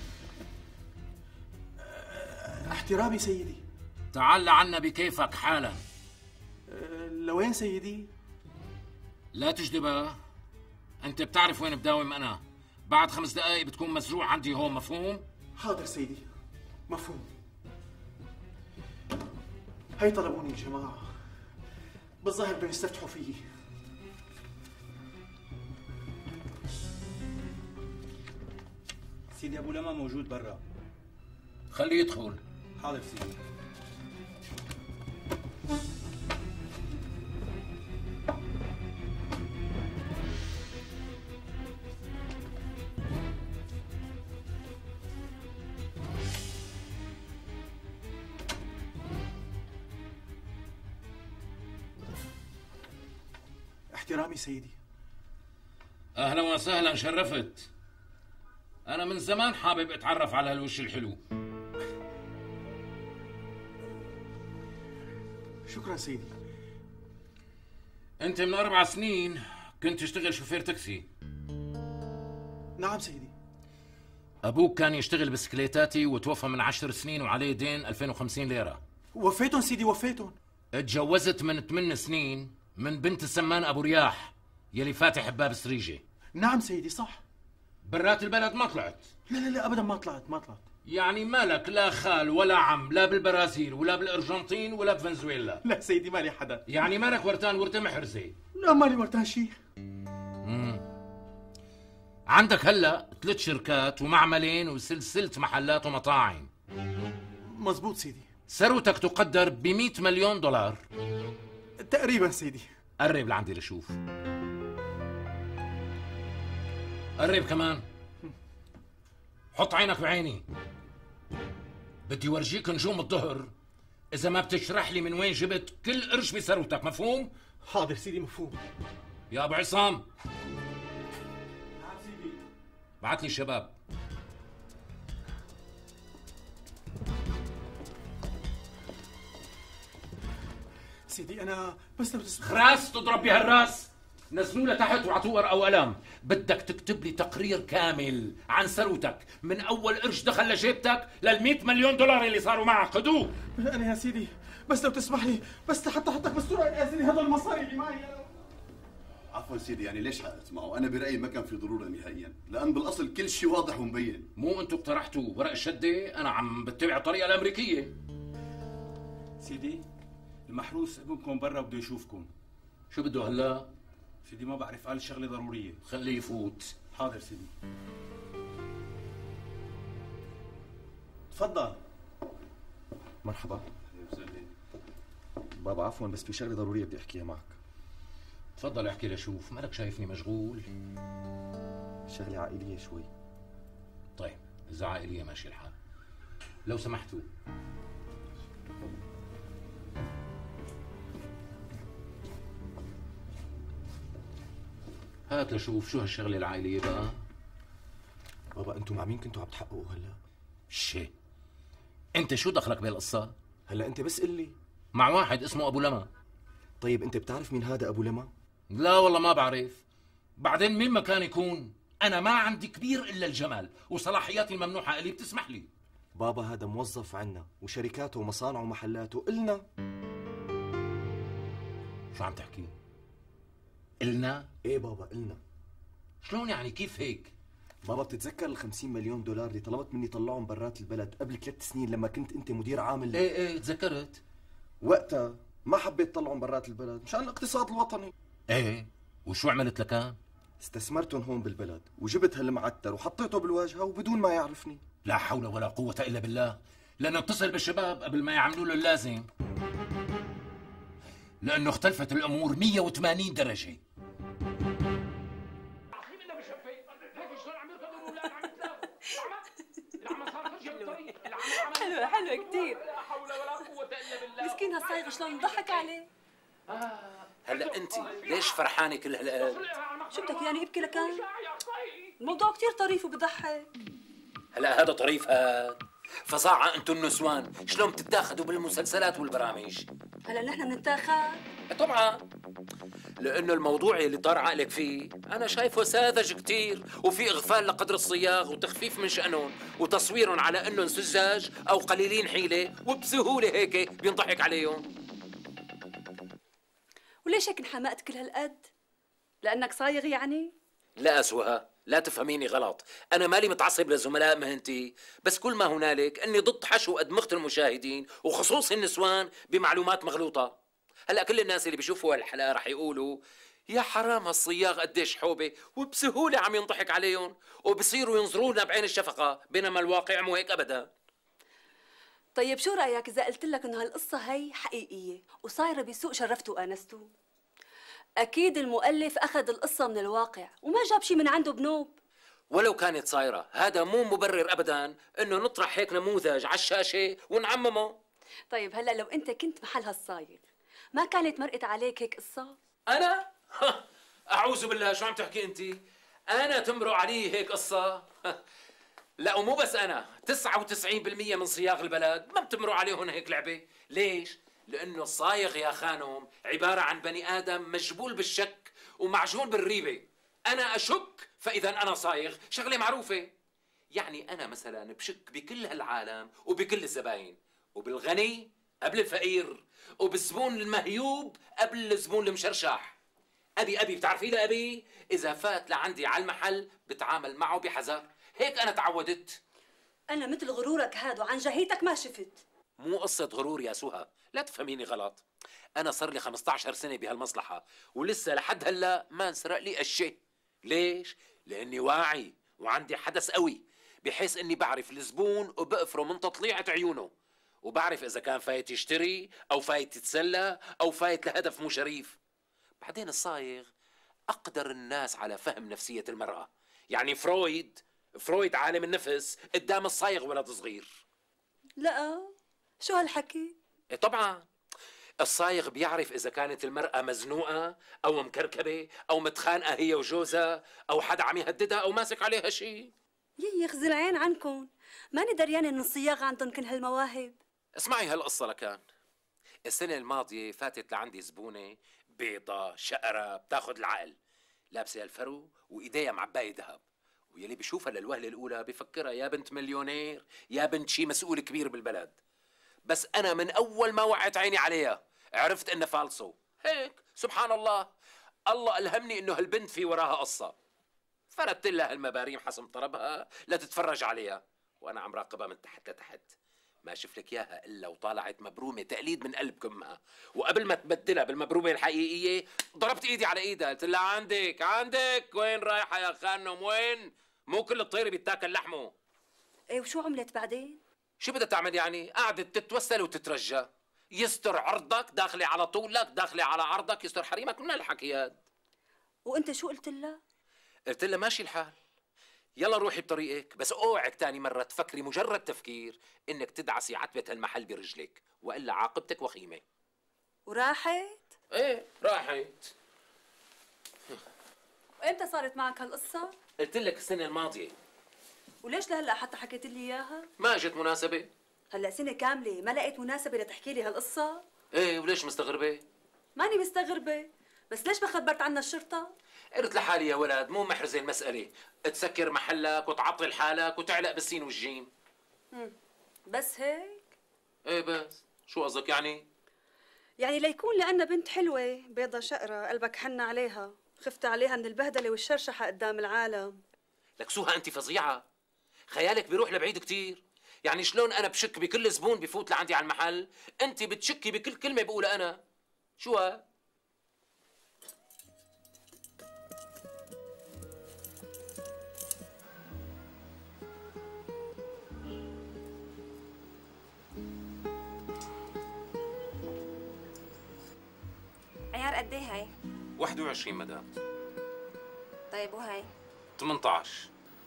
احترامي سيدي. تعال عنا بكيفك حالا. لوين سيدي؟ لا تجدبها. انت بتعرف وين بداوم انا. بعد خمس دقائق بتكون مزروع عندي هون، مفهوم؟ حاضر سيدي مفهوم. هي طلبوني الجماعة، بالظاهر بدهم يستفتحوا فيي. سيدي ابو لما موجود برا. خليه يدخل. حاضر سيدي. احترامي سيدي. اهلا وسهلا، شرفت. انا من زمان حابب اتعرف على هالوش الحلو. شكرا سيدي. انت من اربع سنين كنت تشتغل شوفير تاكسي. نعم سيدي. ابوك كان يشتغل بسكليتاتي وتوفى من عشر سنين وعليه دين ألفين وخمسين ليرة. وفيتهم سيدي وفيتهم. اتجوزت من ثمان سنين من بنت السمان ابو رياح يلي فاتح بباب سريجه. نعم سيدي صح. برات البلد ما طلعت؟ لا لا لا ابدا ما طلعت ما طلعت. يعني مالك لا خال ولا عم، لا بالبرازيل ولا بالارجنتين ولا بفنزويلا؟ لا سيدي مالي حدا. يعني مالك ورتان ورثه محرزه؟ لا مالي ورتان شيء. امم عندك هلا ثلاث شركات ومعملين وسلسله محلات ومطاعم. مزبوط سيدي. ثروتك تقدر ب مئة مليون دولار تقريبا سيدي. قرب لعندي لشوف. قرب كمان. حط عينك بعيني. بدي ورجيك نجوم الظهر اذا ما بتشرح لي من وين جبت كل قرش بثروتك، مفهوم؟ حاضر سيدي مفهوم. يا ابو عصام نعم سيدي. بعت لي الشباب. سيدي انا بس لو تسمح. خراس تضرب بهالراس. نزلوا لتحت واعطوه ورقه وقلم. بدك تكتب لي تقرير كامل عن ثروتك من اول قرش دخل لجيبتك لل مليون دولار اللي صاروا معك. خدوه. انا يا سيدي بس لو تسمح لي بس حتى حطك بالصوره يا سيدي هذول المصاري اللي معي. عفوا سيدي يعني ليش حققت معه؟ انا برايي ما كان في ضروره نهائيا، لان بالاصل كل شيء واضح ومبين. مو انتم اقترحتوا ورق الشده؟ انا عم بتبع الطريقه الامريكيه. سيدي المحروس ابنكم برا بده يشوفكم. شو بده هلا؟ سيدي ما بعرف، قال شغله ضروريه. خليه يفوت. حاضر سيدي. تفضل. مرحبا بابا. عفوا بس في شغله ضروريه بدي احكيها معك. تفضل احكي لشوف. مالك شايفني مشغول؟ شغله عائليه شوي. طيب اذا عائليه ماشي الحال. لو سمحتوا هات لشوف شو هالشغله العائليه بقى. بابا انتوا مع مين كنتوا عم تحققوا هلا؟ شي انت شو دخلك بهالقصه؟ هلا انت بس قل لي. مع واحد اسمه ابو لما. طيب انت بتعرف مين هذا ابو لما؟ لا والله ما بعرف. بعدين مين ما كان يكون، انا ما عندي كبير الا الجمال وصلاحياتي الممنوحه الي بتسمح لي. بابا هذا موظف عنا وشركاته ومصانعه ومحلاته إلنا. شو عم تحكي؟ إلنا؟ ايه بابا إلنا. شلون يعني كيف هيك؟ بابا بتتذكر ال خمسين مليون دولار اللي طلبت مني طلعهم برات البلد قبل ثلاث سنين لما كنت انت مدير عام؟ ايه ايه تذكرت. وقتها ما حبيت طلعهم برات البلد مشان الاقتصاد الوطني. ايه وشو عملت لكان؟ استثمرتهم هون بالبلد وجبت هالمعتر وحطيته بالواجهه وبدون ما يعرفني. لا حول ولا قوة الا بالله، لنتصل بالشباب قبل ما يعملوا له اللازم، لانه اختلفت الامور مية وثمانين درجة. حلوة حلوة كثير. مسكين هالصايغ شلون ضحك عليه. هلا انت ليش فرحانه كل هالقد؟ شو بدك يعني ابكي لكان؟ الموضوع كثير طريف وبضحك. هلا هذا طريف هاد فصاعة انتم النسوان شلون بتتاخذوا بالمسلسلات والبرامج؟ هلا نحن بنتاخذ؟ طبعا لانه الموضوع اللي طار عقلك فيه انا شايفه ساذج كثير وفي اغفال لقدر الصياغ وتخفيف من شأنهم وتصويرهم على انهم سذاج او قليلين حيله وبسهوله هيك بينضحك عليهم. وليش هيك انحمقت كل هالقد؟ لانك صايغ يعني؟ لا سهى لا تفهميني غلط، أنا مالي متعصب لزملاء مهنتي، بس كل ما هنالك أني ضد حشو أدمغة المشاهدين وخصوص النسوان بمعلومات مغلوطة. هلا كل الناس اللي بيشوفوا هالحلقة رح يقولوا يا حرام هالصياغ قديش حوبة وبسهولة عم ينضحك عليهم وبصيروا ينظرونا بعين الشفقة، بينما الواقع مو هيك أبدا. طيب شو رأيك إذا قلت لك إنه هالقصة هي حقيقية وصايرة بسوق شرفته وآنسته؟ أكيد المؤلف أخذ القصة من الواقع وما جاب شي من عنده بنوب. ولو كانت صايرة هذا مو مبرر أبداً إنه نطرح هيك نموذج على الشاشة ونعممه. طيب هلأ لو أنت كنت محل هالصايغ ما كانت مرقت عليك هيك قصة؟ أنا؟ أعوذ بالله شو عم تحكي أنت؟ أنا تمرق علي هيك قصة؟ لا ومو بس أنا، تسعة وتسعين بالمية من صياغ البلد ما بتمرق عليهم هيك لعبة. ليش؟ لأنه الصايغ يا خانم عبارة عن بني آدم مجبول بالشك ومعجون بالريبة. أنا أشك فإذا أنا صايغ، شغلة معروفة. يعني أنا مثلا بشك بكل هالعالم وبكل الزباين، وبالغني قبل الفقير، وبالزبون المهيوب قبل الزبون المشرشح. أبي أبي بتعرفي لي أبي إذا فات لعندي على المحل بتعامل معه بحذر، هيك أنا تعودت. أنا مثل غرورك هاد وعن جهيتك ما شفت. مو قصة غرور يا سهى، لا تفهميني غلط. أنا صار لي خمسة عشر سنة بهالمصلحة ولسه لحد هلا ما انسرق لي قشة. ليش؟ لأني واعي وعندي حدث قوي بحيث إني بعرف الزبون وبقفره من تطليعة عيونه، وبعرف إذا كان فايت يشتري أو فايت يتسلى أو فايت لهدف مو شريف. بعدين الصايغ أقدر الناس على فهم نفسية المرأة. يعني فرويد فرويد عالم النفس قدام الصايغ ولد صغير. لا شو هالحكي؟ إيه طبعا الصايغ بيعرف إذا كانت المرأة مزنوقة أو مكركبة أو متخانقة هي وجوزها أو حدا عم يهددها أو ماسك عليها شيء. يي يخزي العين عنكم، ماني دريانة إن الصياغة عندهم كل هالمواهب. اسمعي هالقصة لكان. السنة الماضية فاتت لعندي زبونة بيضة شقرة بتاخد العقل، لابسة الفرو وإيديها معباية ذهب، ويلي بيشوفها للوهلة الأولى بفكرها يا بنت مليونير يا بنت شي مسؤول كبير بالبلد. بس أنا من أول ما وقعت عيني عليها عرفت إنها فالصو. هيك سبحان الله، الله ألهمني إنه هالبنت في وراها قصة. فردت لها المباريم حسم طربها لتتفرج عليها، وأنا عم راقبها من تحت لتحت. ما شفت لك إياها إلا وطالعت مبرومة تقليد من قلب كمها، وقبل ما تبدلها بالمبرومة الحقيقية ضربت إيدي على إيدها قلت لها عندك عندك وين رايحة يا خانم وين؟ مو كل الطير بيتاكل لحمه. إيه وشو عملت بعدين؟ شو بدها تعمل يعني؟ قعدت تتوسل وتترجى. يستر عرضك داخلي على طولك داخلي على عرضك، يستر حريمك من الحكي هاد. وانت شو قلت لها؟ قلت لها ماشي الحال، يلا روحي بطريقك، بس اوعك تاني مرة تفكري مجرد تفكير انك تدعسي عتبة هالمحل برجلك، والا عاقبتك وخيمة. وراحت؟ ايه راحت. وامتى صارت معك هالقصة؟ قلت لك السنة الماضية. وليش لهلا حتى حكيت لي اياها؟ ما اجت مناسبة؟ هلا سنة كاملة ما لقيت مناسبة لتحكي لي هالقصة؟ ايه وليش مستغربة؟ ماني مستغربة، بس ليش ما خبرت عنا الشرطة؟ قلت لحالي يا ولد مو محرزة المسألة، تسكر محلك وتعطل حالك وتعلق بالسين والجيم. مم. بس هيك؟ ايه بس، شو قصدك يعني؟ يعني ليكون لأنها بنت حلوة بيضة شقرة قلبك حن عليها، خفت عليها من البهدلة والشرشحة قدام العالم. لك سوها أنت فظيعة، خيالك بيروح لبعيد كتير. يعني شلون أنا بشك بكل زبون بفوت لعندي على المحل، أنت بتشكي بكل كلمة بقولها أنا. شو ها؟ عيار قد ايه هاي؟ واحد وعشرين مدام. طيب وهاي؟ ثمانية عشر.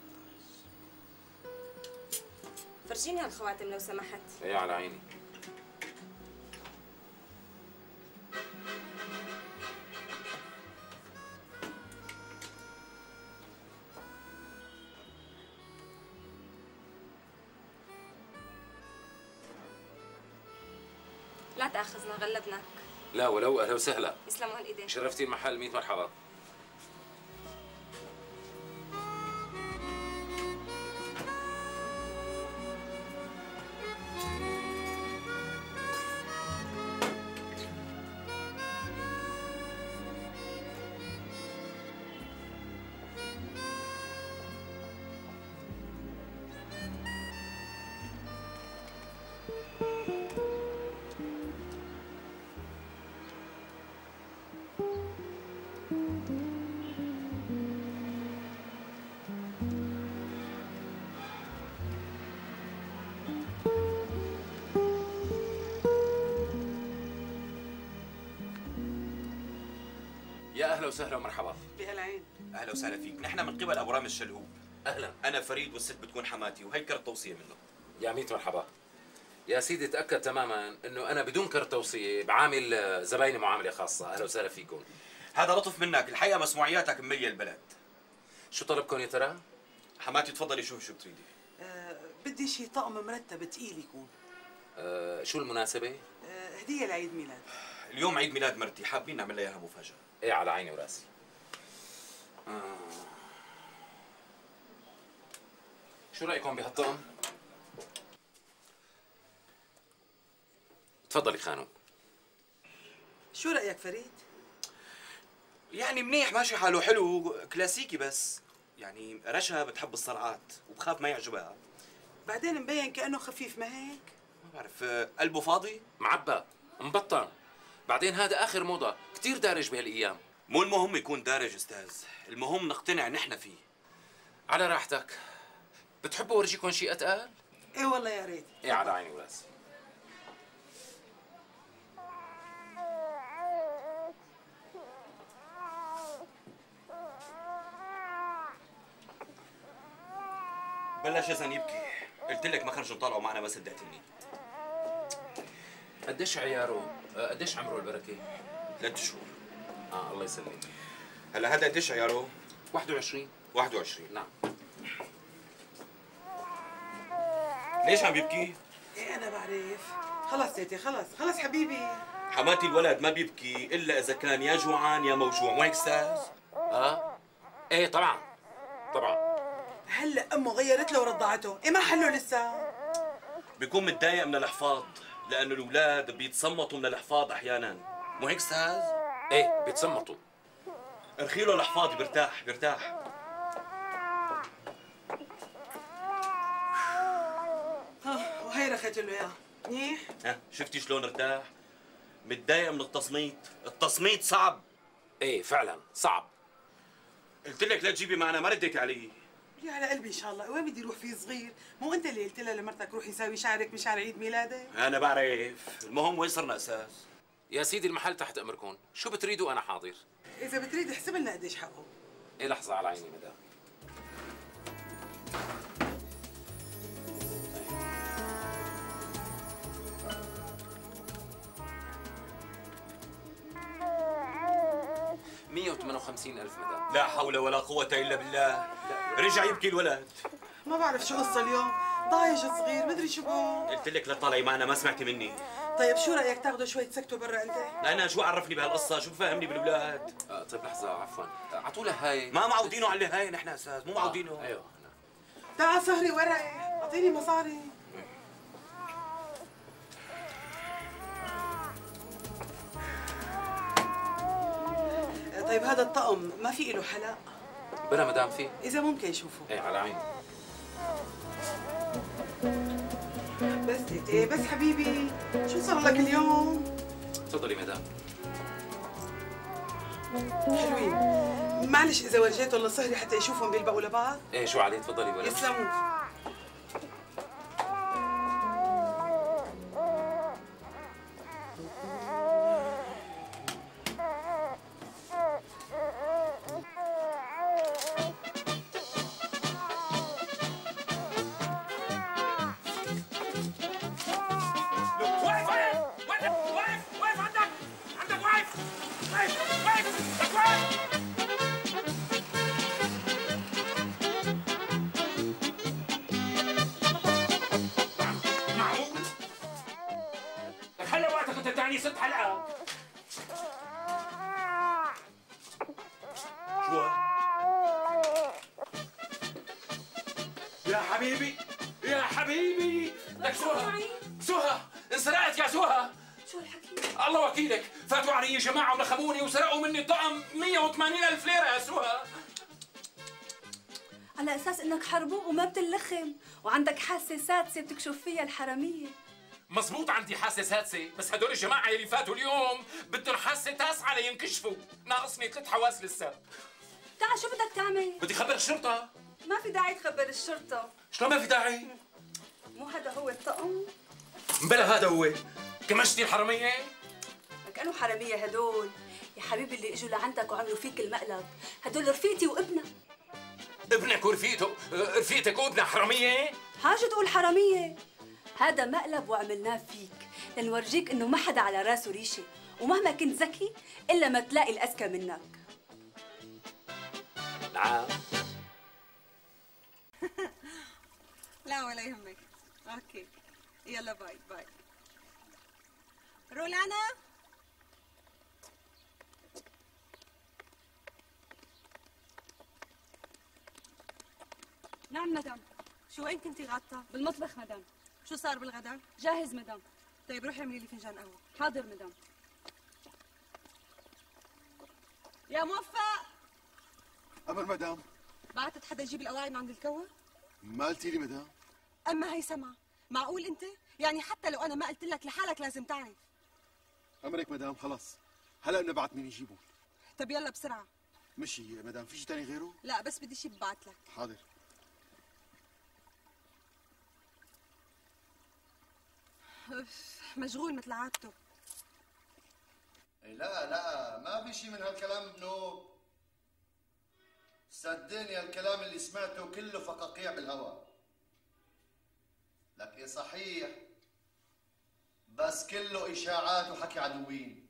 فرجيني هالخواتم لو سمحت. ايه على عيني. لا تاخذنا غلبناك. لا ولو، اهلا وسهلا. يسلموا هالايدين. شرفتي المحل، مية مرحبا. يا اهلا وسهلا ومرحبا. بهالعين. اهلا وسهلا فيك، نحن من قبل ابو رامي الشلهوب. اهلا. انا فريد والست بتكون حماتي، وهي كرت توصيه منه. يا ميت مرحبا. يا سيدي تاكد تماما انه انا بدون كرت توصيه بعامل زبايني معامله خاصه. اهلا وسهلا فيكم. هذا لطف منك، الحقيقه مسموعياتك ممية البلد. شو طلبكم يا ترى؟ حماتي تفضلي شوف شو بتريدي. أه بدي شي طقم مرتب تقيل يكون. أه شو المناسبه؟ أه هديه لعيد ميلاد. اليوم عيد ميلاد مرتي، حابين نعمل لها اياها مفاجاه. ايه على عيني وراسي. آه. شو رايكم بهالطقم؟ تفضلي خانم. شو رايك فريد؟ يعني منيح، ماشي حاله، حلو كلاسيكي، بس يعني رشا بتحب الصرعات وبخاف ما يعجبها. بعدين مبين كانه خفيف، ما هيك؟ ما بعرف، قلبه فاضي؟ معبى، مبطن. بعدين هذا اخر موضه، كثير دارج بهالايام. مو المهم يكون دارج استاذ، المهم نقتنع نحن فيه. على راحتك. بتحبوا اورجيكم شيء اتقال؟ ايه والله يا ريت. ايه على عيني وراسي. بلش يزن يبكي، قلت لك ما خرج نطالعوا معنا ما صدقتني. قديش عياره؟ قديش عمره البركه؟ ثلاث شهور. اه الله يسلمك. هلا هذا قديش عياره؟ واحد وعشرين. واحد وعشرين. نعم. ليش عم يبكي؟ ايه انا بعرف. خلص تيتي خلص خلص حبيبي. حماتي الولد ما بيبكي الا اذا كان يا جوعان يا موجوع، مو هيك استاذ؟ اه؟ ايه طبعا طبعا. هلا امه غيرت له ورضعته، ايه ما حلو لسه؟ بيكون متضايق من الحفاض، لانه الاولاد بيتصمتوا من الحفاض احيانا، مو هيك استاذ؟ ايه بيتصمتوا. ارخي له الحفاض بيرتاح بيرتاح. ها وهي رخيت له اياه، منيح؟ ها شفتي شلون ارتاح؟ متضايق من التصميت، التصميت صعب. ايه فعلا صعب. قلت لك لا تجيبي معنا، ما رديتي علي. يا على قلبي ان شاء الله، وين بدي اروح فيه صغير؟ مو انت اللي قلت لها لمرتك روحي ساوي شعرك بشعر عيد ميلادك؟ انا بعرف، المهم وين صرنا اساس؟ يا سيدي المحل تحت امركم، شو بتريدوا انا حاضر. اذا بتريد احسب لنا قديش حقه. ايه لحظه على عيني مدام. مية وثمانية وخمسين ألف مدام. لا حول ولا قوة إلا بالله. رجع يبكي الولد. ما بعرف شو قصة اليوم، ضايج صغير مدري شو بو. قلت لك لا تطلعي معنا، ما سمعتي مني. طيب شو رأيك تاخذوا شوي تسكتوا برا انت؟ لا انا شو عرفني بهالقصة، شو بفهمني بالولاد؟ آه طيب لحظة عفوا، اعطونا هاي. ما معودينه على هاي نحن اساس، مو معودينه. آه. ايوه تعال سهري ورقي، اعطيني مصاري. طيب هذا الطقم ما في له حلاق؟ بلا مدام في؟ إذا ممكن شوفوا. ايه على عيني. بس تيتي بس حبيبي، شو صار لك اليوم؟ تفضلي مدام. حلوين، معلش إذا ورجيتهم لصهري حتى يشوفهم بيلبقوا لبعض؟ ايه شو عليه، تفضلي ولا يسلموا. ست حلقات. شو يا حبيبي يا حبيبي لك سهى سهى انسرقت يا سهى. شو الحكي؟ الله وكيلك، فاتوا علي جماعة ونخموني وسرقوا مني طقم مية وثمانين ألف ليرة يا سهى. على أساس إنك حربوق وما بتلخم وعندك حاسة سادسة بتكشف فيها الحرامية. مزبوط عندي حاسة سادسة، بس هدول الجماعة اللي فاتوا اليوم بدهم حاسة تاسعة لينكشفوا، ناقصني ثلاث حواس لسه. تعال شو بدك تعمل؟ بدي خبر الشرطة. ما في داعي تخبر الشرطة. شلون ما في داعي؟ مو هذا هو الطقم؟ بلا هذا هو. كمشتي الحرامية؟ كانوا حرامية هدول، يا حبيبي اللي اجوا لعندك وعملوا فيك المقلب، هدول رفيقتي وابنها. ابنك ورفيقته رفيقتك وابنها حرامية؟ حاجة تقول حرامية؟ هذا مقلب وعملناه فيك لنورجيك انه ما حدا على راسه ريشه، ومهما كنت ذكي الا ما تلاقي الاذكى منك. نعم. لا ولا يهمك. اوكي يلا باي باي. رولانا نعم مدام. شو وين كنتي غاطة؟ بالمطبخ مدام. شو صار بالغداء؟ جاهز مدام. طيب روحي اعملي لي فنجان قهوة. حاضر مدام. يا موفق. أمر مدام. بعتت حدا يجيب القواعد من عند الكوة؟ ما قلتي لي مدام؟ أما هي سمع، معقول أنت؟ يعني حتى لو أنا ما قلت لك لحالك لازم تعرف. أمرك مدام، خلص هلا بنبعت مين يجيبه. طب يلا بسرعة. مشي مدام، في شي تاني غيره؟ لا بس بدي شي ببعت لك. حاضر. مشغول مثل عادته. لا لا ما في شي من هالكلام بنوب، صدقني الكلام اللي سمعته كله فقاقيع بالهواء. لك ايه صحيح بس كله اشاعات وحكي عدوين.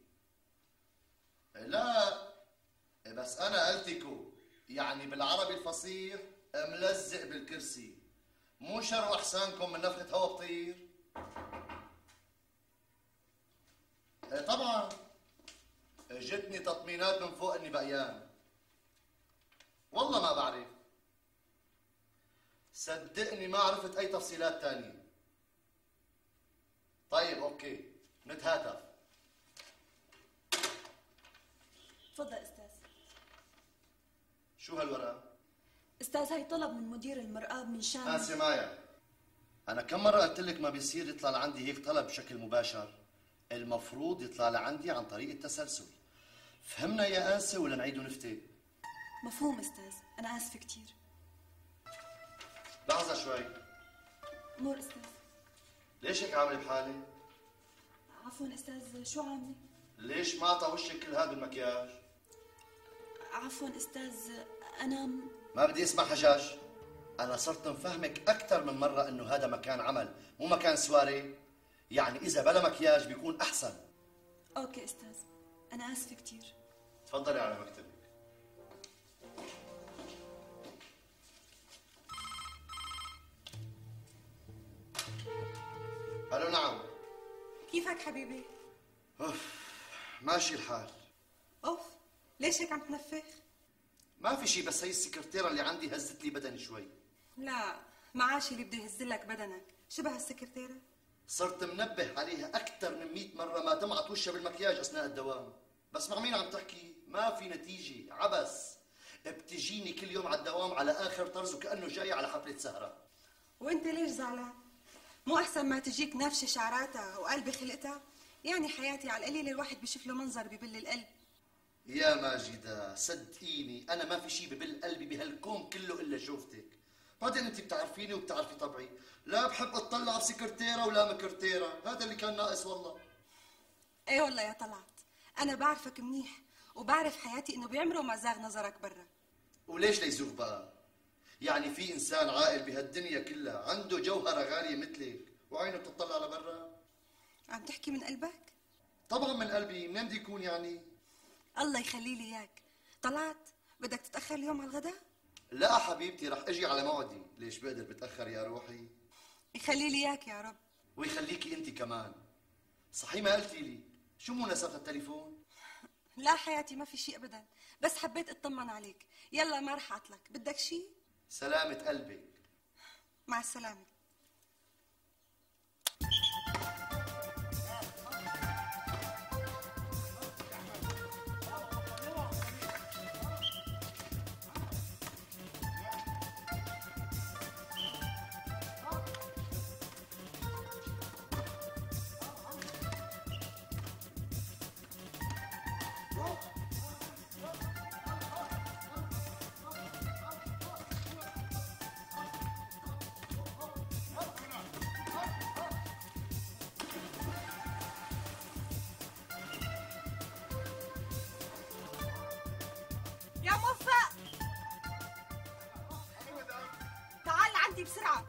لا بس انا قلتكو يعني بالعربي الفصيح ملزق بالكرسي، مو شر احسانكم من نفخة هوا بطير. ايه طبعا اجتني تطمينات من فوق اني بقيان، والله ما بعرف، صدقني ما عرفت اي تفصيلات تانية. طيب اوكي نتهاتف. تفضل استاذ. شو هالورق؟ استاذ هي طلب من مدير المرآب من شان. آسي مايا، انا كم مرة قلت لك ما بيصير يطلع لعندي هيك طلب بشكل مباشر، المفروض يطلع لعندي عن طريق التسلسل. فهمنا يا آسي ولا نعيد ونفتي؟ مفهوم استاذ، انا اسفه كثير. لحظة شوي. امور استاذ. ليش هيك عاملة بحالي؟ عفوا استاذ، شو عامله؟ ليش معطى وشك كل هذا بالمكياج؟ عفوا استاذ انا ما بدي اسمع حجاج، انا صرت مفهمك اكثر من مرة انه هذا مكان عمل مو مكان سواري، يعني اذا بلا مكياج بيكون احسن. اوكي استاذ، انا اسفه كثير. تفضلي على مكتبك. كيفك حبيبي؟ اوف ماشي الحال. اوف ليش هيك عم تنفخ؟ ما في شيء، بس هي السكرتيرة اللي عندي هزت لي بدني شوي. لا معاشي اللي بده يهزلك بدنك، شبه السكرتيرة؟ صرت منبه عليها أكثر من مئة مرة ما تمعط وشها بالمكياج أثناء الدوام، بس مع مين عم تحكي؟ ما في نتيجة، عبس. بتجيني كل يوم على الدوام على آخر طرز وكأنه جاي على حفلة سهرة. وانت ليش زعلان؟ مو أحسن ما تجيك نافشة شعراتها وقلب خلقتها؟ يعني حياتي على القليل الواحد بيشوف له منظر ببل القلب. يا ماجدة صدقيني أنا ما في شيء ببل قلبي بهالكون كله إلا شوفتك. بعدين أنت بتعرفيني وبتعرفي طبعي، لا بحب أطلع بسكرتيرة ولا مكرتيرة، هذا اللي كان ناقص والله. ايه والله يا طلعت، أنا بعرفك منيح وبعرف حياتي إنه بعمره ما زاغ نظرك برا. وليش ليزوغ بقى؟ يعني في إنسان عاقل بهالدنيا كلها عنده جوهرة غالية مثلك وعينه بتطلع لبرا؟ عم تحكي من قلبك؟ طبعا من قلبي، منين بدي يكون يعني؟ الله يخلي لي إياك. طلعت بدك تتأخر اليوم على الغداء؟ لا حبيبتي رح أجي على موعدي، ليش بقدر بتأخر يا روحي؟ يخلي لي إياك يا رب. ويخليكي أنت كمان. صحيح ما قلتي لي شو مناسبة التليفون؟ لا حياتي ما في شيء أبدا، بس حبيت أطمن عليك. يلا ما رح أعطلك، بدك شيء؟ سلامة قلبك. مع السلامة. يا موفق تعال عندي بسرعة.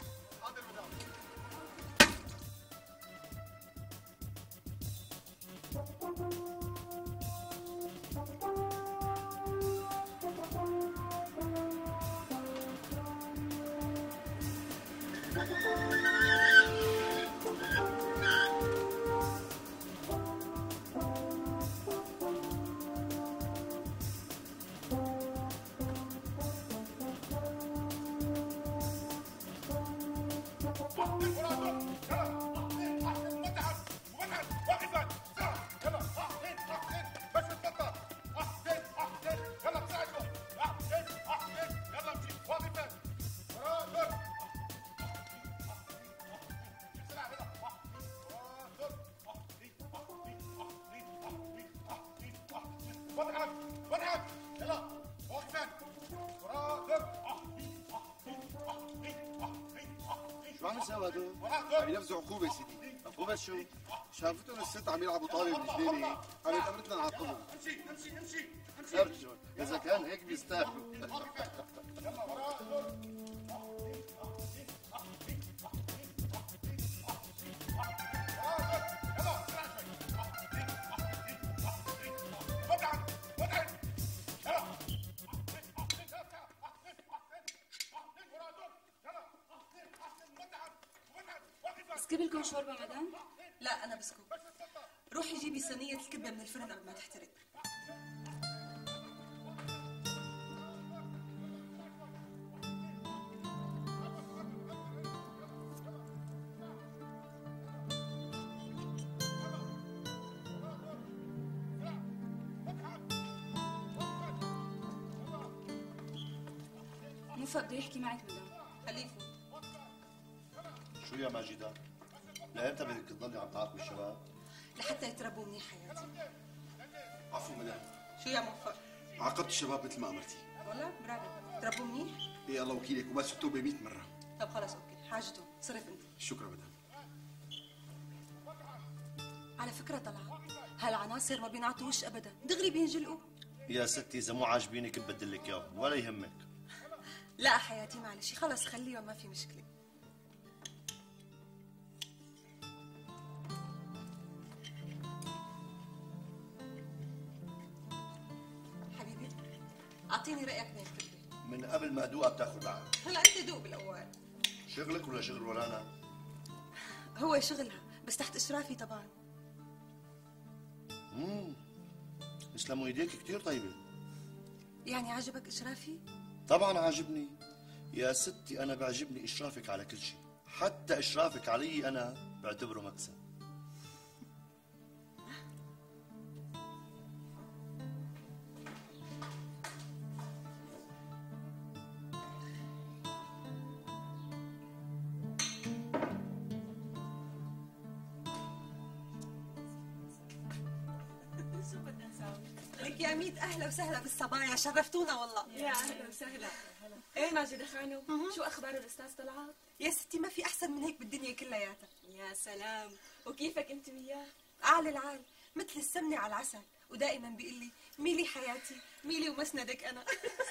شو عم يساوي هدول؟ عم ينفذوا عقوبة سيدي. عقوبة شو؟ شافتهم الست عم يلعبوا طابة بالجنينة، قامت امرت لنا نعاقبهم. امشي امشي امشي امشي. ارجو إذا كان هيك بيستاهلوا. يلا وراء. اسكب لكم شوربه مدام؟ لا أنا بسكب. روحي جيبي صينية الكبة من الفرن قبل ما تحترق. موفق بده يحكي معك مدام. خليه يفوت. شو يا ماجدة؟ لأمتى بدك تضلي عم تعاقبي الشباب؟ لحتى يتربوا منيح حياتي. عفوا مدام. شو يا موفق؟ عاقبت الشباب مثل ما امرتي. والله برافو، تربوا منيح؟ ايه الله وكيلك، وما سبتوه ب مئة مرة. طب خلص اوكي، حاجته صرف انت. شكرا مدام. على فكرة طلعت، هالعناصر ما بينعطوا وش ابدا، دغري بينجلقوا. يا ستي إذا مو عاجبينك ببدلك إياهم ولا يهمك. لا حياتي معلش، خلص خليهم ما في مشكلة. حبيبي اعطيني رأيك بهالكبة. من قبل ما أدوقها بتاخذ العقل. هلا انت دوق بالاول. شغلك ولا شغل ولا أنا؟ هو شغلها بس تحت اشرافي طبعا. امم يسلموا ايديك كثير طيبه. يعني عجبك اشرافي؟ طبعا عاجبني يا ستي، انا بعجبني اشرافك على كل شيء، حتى اشرافك علي انا بعتبره مكسب. لك يا ميت اهلا وسهلا بالصبايا، شرفتونا والله. يا اهلا وسهلا. ايه ماجدة خانم، شو اخبار الاستاذ طلعت؟ يا ستي ما في احسن من هيك بالدنيا كلياتها. يا سلام، وكيفك انت وياه؟ اعلى العال مثل السمنه على العسل، ودائما بيقول لي ميلي حياتي، ميلي ومسندك انا.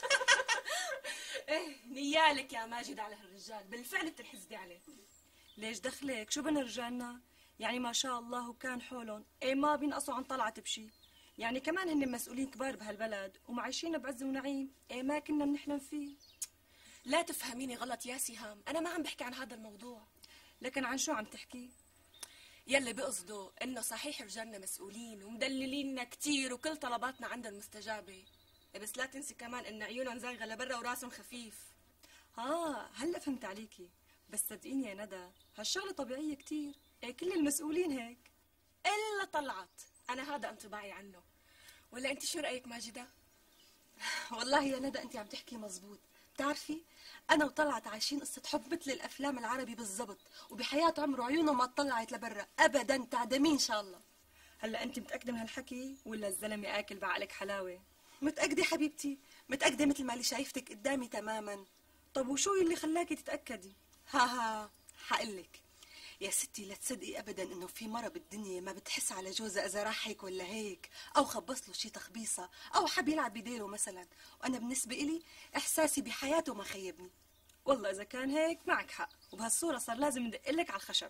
ايه نيالك يا ماجد على هالرجال، بالفعل بتنحسدي عليه. ليش دخلك؟ شو بنا رجالنا؟ يعني ما شاء الله وكان حولهم، ايه ما بينقصوا عن طلعت بشي. يعني كمان هن مسؤولين كبار بهالبلد ومعيشين بعز ونعيم، ايه ما كنا بنحلم فيه. لا تفهميني غلط يا سهام، انا ما عم بحكي عن هذا الموضوع. لكن عن شو عم تحكي؟ يلي بقصده انه صحيح رجالنا مسؤولين ومدلليننا كتير وكل طلباتنا عندهم مستجابه، بس لا تنسي كمان ان عيونهم زايغه لبرا وراسهم خفيف. اه هلا فهمت عليكي، بس صدقيني يا ندى هالشغله طبيعيه كتير، ايه كل المسؤولين هيك. الا طلعت، انا هذا انطباعي عنه. ولا انت شو رايك ماجده؟ والله يا ندى انت عم تحكي مزبوط. بتعرفي انا وطلعت عايشين قصه حب مثل الافلام العربي بالضبط، وبحياه عمره عيونه ما طلعت لبرا ابدا، تعدمي ان شاء الله. هلا انت متاكده من هالحكي ولا الزلمه اكل بعقلك حلاوه؟ متاكده حبيبتي، متاكده مثل ما اللي شايفتك قدامي تماما. طب وشو اللي خلاكي تتاكدي؟ ها ها حقلك يا ستي، لا تصدقي ابدا انه في مره بالدنيا ما بتحس على جوزها اذا راح هيك ولا هيك، او خبص له شي تخبيصه، او حب يلعب بديله مثلا. وانا بالنسبه إلي احساسي بحياته ما خيبني. والله اذا كان هيك معك حق، وبهالصوره صار لازم ندقلك على الخشب.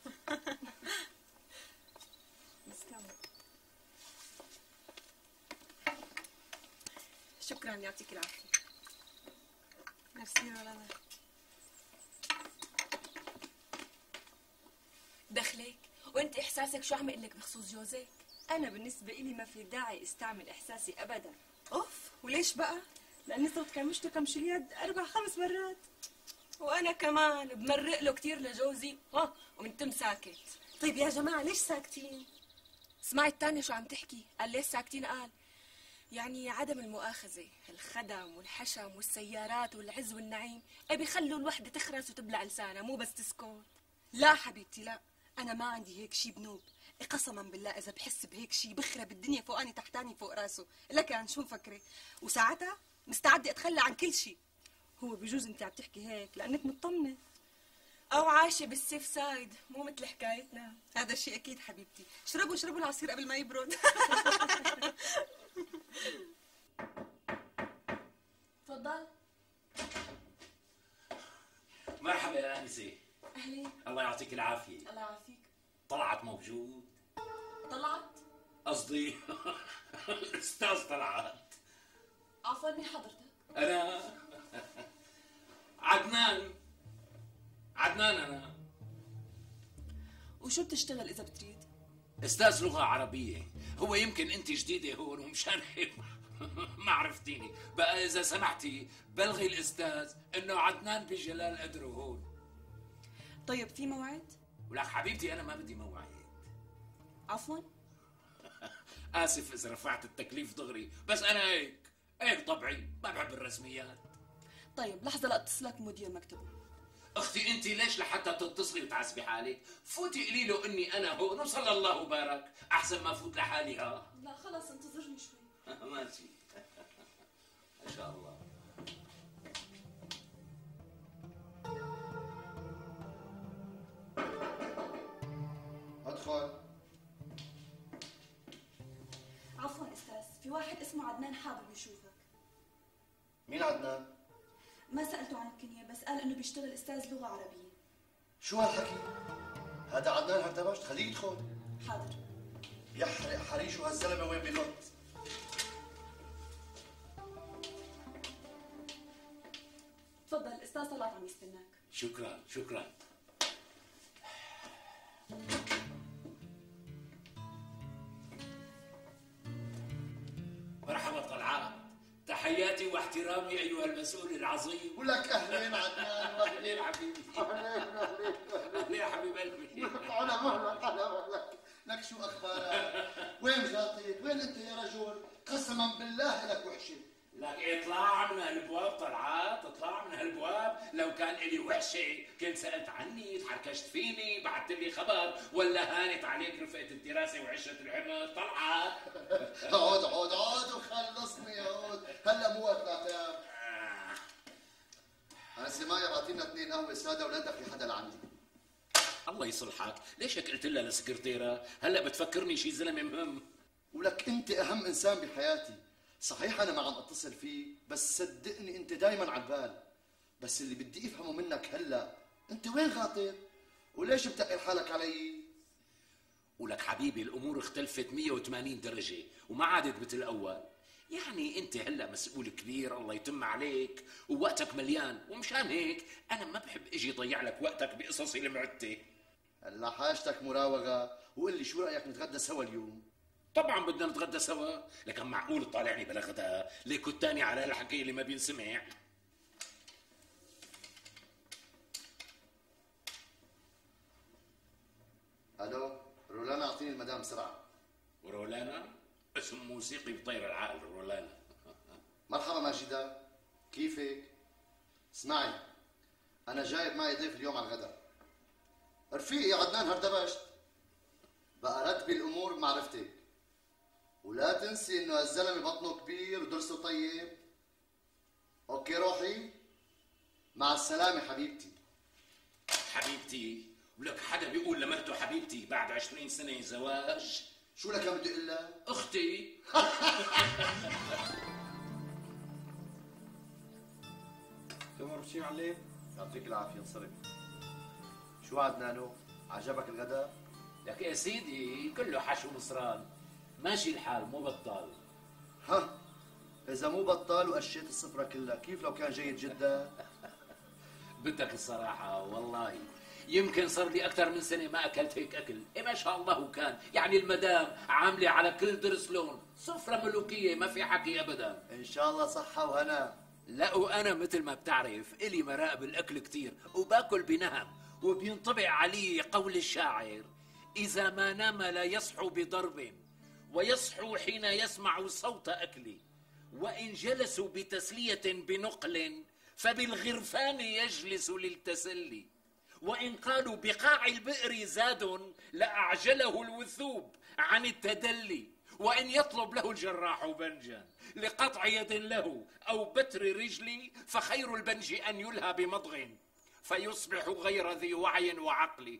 شكرا يعطيك العافيه. ميرسي ولا دخلك وانت احساسك شو عم يقول لك بخصوص جوزك؟ انا بالنسبه إلي ما في داعي استعمل احساسي ابدا. اوف، وليش بقى؟ لاني صرت كمشته كمش اليد اربع خمس مرات. وانا كمان بمرق له كثير لجوزي، ها وانتم ساكت. طيب يا جماعه ليش ساكتين؟ اسمعي الثانيه شو عم تحكي، قال ليش ساكتين؟ قال يعني عدم المؤاخذة، الخدم والحشم والسيارات والعز والنعيم بيخلوا الوحدة تخرس وتبلع لسانها، مو بس تسكت. لا حبيبتي لا، أنا ما عندي هيك شي بنوب، قسما بالله إذا بحس بهيك شي بخرب الدنيا فوقاني تحتاني فوق راسه، لكن شو مفكرة؟ وساعتها مستعدة أتخلى عن كل شي. هو بجوز أنت عم تحكي هيك لأنك مطمنة أو عايشة بالسيف سايد، مو مثل حكايتنا. هذا الشيء أكيد حبيبتي. اشربوا اشربوا العصير قبل ما يبرد. تفضل. مرحبا يا انسه. اهلين. الله يعطيك العافيه. الله يعافيك. طلعت موجود؟ طلعت؟ قصدي الاستاذ طلعت. عفوا مين حضرتك؟ انا عدنان. عدنان انا. وشو بتشتغل اذا بتريد؟ استاذ لغه عربيه. هو يمكن انت جديده هون ومشان هيك ما عرفتيني. بقى اذا سمحتي بلغي الاستاذ انه عدنان بجلال قدره هون. طيب في موعد؟ ولك حبيبتي انا ما بدي موعد. عفوا. اسف اذا رفعت التكليف دغري، بس انا هيك هيك طبعي، ما بحب الرسميات. طيب لحظه لاتصلك مدير مكتبه. اختي انت ليش لحتى تتصلي وتعذبي حالك؟ فوتي قولي له اني انا هون وصلى الله وبارك، احسن ما فوت لحالي. ها لا خلص انتظرني شوي. ماشي. ما شاء الله. ادخل. عفوا استاذ، في واحد اسمه عدنان حابب يشوفك. مين عدنان؟ ما سألته عن الكنية، بس قال انه بيشتغل استاذ لغة عربية. شو هالحكي؟ هذا عدنان هردبشت، خليه يدخل. حاضر. يحرق حريشه هالزلمه وين بيغط. تفضل الاستاذ طلعت عم يستناك. شكرا شكرا. تحياتي واحترامي أيها المسؤول العظيم. ولك أهلين عدنان. أهلين حبيبي. أهلين أهلين أهلين يا حبيب قلبي. على مهلك على مهلك. لك شو أخبارك؟ وين جاطيت؟ وين أنت يا رجل؟ قسما بالله لك وحشة. لك اطلع من هالابواب طلعات، اطلع من هالابواب. لو كان الي وحشه كنت سالت عني، تحركشت فيني، بعثت لي خبر، ولا هانت عليك رفقه الدراسه وعشه العمر. طلعات. عود عود عود وخلصني يا عود. هلا مو وقت الاعتاب. انا سماية بعطينا اثنين قهوه ساده ولا دخلي حدا لعندي. الله يصلحك، ليش هيك قلت لها للسكرتيره؟ هلا بتفكرني شي زلمه مهم. ولك انت اهم انسان بحياتي. صحيح انا ما عم اتصل فيه، بس صدقني انت دايما على البال. بس اللي بدي افهمه منك هلا، انت وين غاطر؟ وليش بتقل حالك علي؟ ولك حبيبي الامور اختلفت مية وثمانين درجه وما عادت مثل الاول. يعني انت هلا مسؤول كبير الله يتم عليك ووقتك مليان، ومشان هيك انا ما بحب اجي ضيع لك وقتك بقصصي المعته. هلا حاجتك مراوغه، وقل لي شو رايك نتغدى سوا اليوم؟ طبعا بدنا نتغدى سوا، لكن معقول تطالعني بلا غداء؟ ليك الثاني على الحكي اللي ما بينسمع. الو رولانا، اعطيني المدام بسرعه. رولانا؟ اسم موسيقي بطير العقل رولانا. مرحبا ماجدة، كيفك؟ اسمعي، انا جايب معي ضيف اليوم على الغداء. رفيقي عدنان هردبشت. بقى رتبي الامور بمعرفتك، ولا تنسي انه هالزلمه بطنه كبير ودرسه طيب. اوكي روحي، مع السلامه حبيبتي. حبيبتي؟ ولك حدا بيقول لمرته حبيبتي بعد عشرين سنه زواج؟ شو لك بدي اقول لك؟ اختي. تمر شي معلم؟ يعطيك العافيه انصرف. شو عدنانو؟ عجبك الغداء؟ لك يا سيدي كله حشو مصران، ماشي الحال مو بطال. ها اذا مو بطال وقشيت السفره كلها، كيف لو كان جيد جدا؟ بدك الصراحه والله يمكن صار لي اكثر من سنه ما اكلت هيك اكل. إيه ما شاء الله وكان، يعني المدام عامله على كل درس لون، سفره ملوكيه ما في حكي ابدا. ان شاء الله صحه وهنا. لا وانا مثل ما بتعرف الي مراقب الاكل كثير وباكل بنهم، وبينطبع علي قول الشاعر: اذا ما نام لا يصحو بضرب، ويصحو حين يسمع صوت اكلي، وان جلسوا بتسليه بنقل فبالغرفان يجلس للتسلي، وإن قالوا بقاع البئر زاد لأعجله الوثوب عن التدلي، وإن يطلب له الجراح بنجا لقطع يد له أو بتر رجلي، فخير البنج أن يلهى بمضغ فيصبح غير ذي وعي وعقل.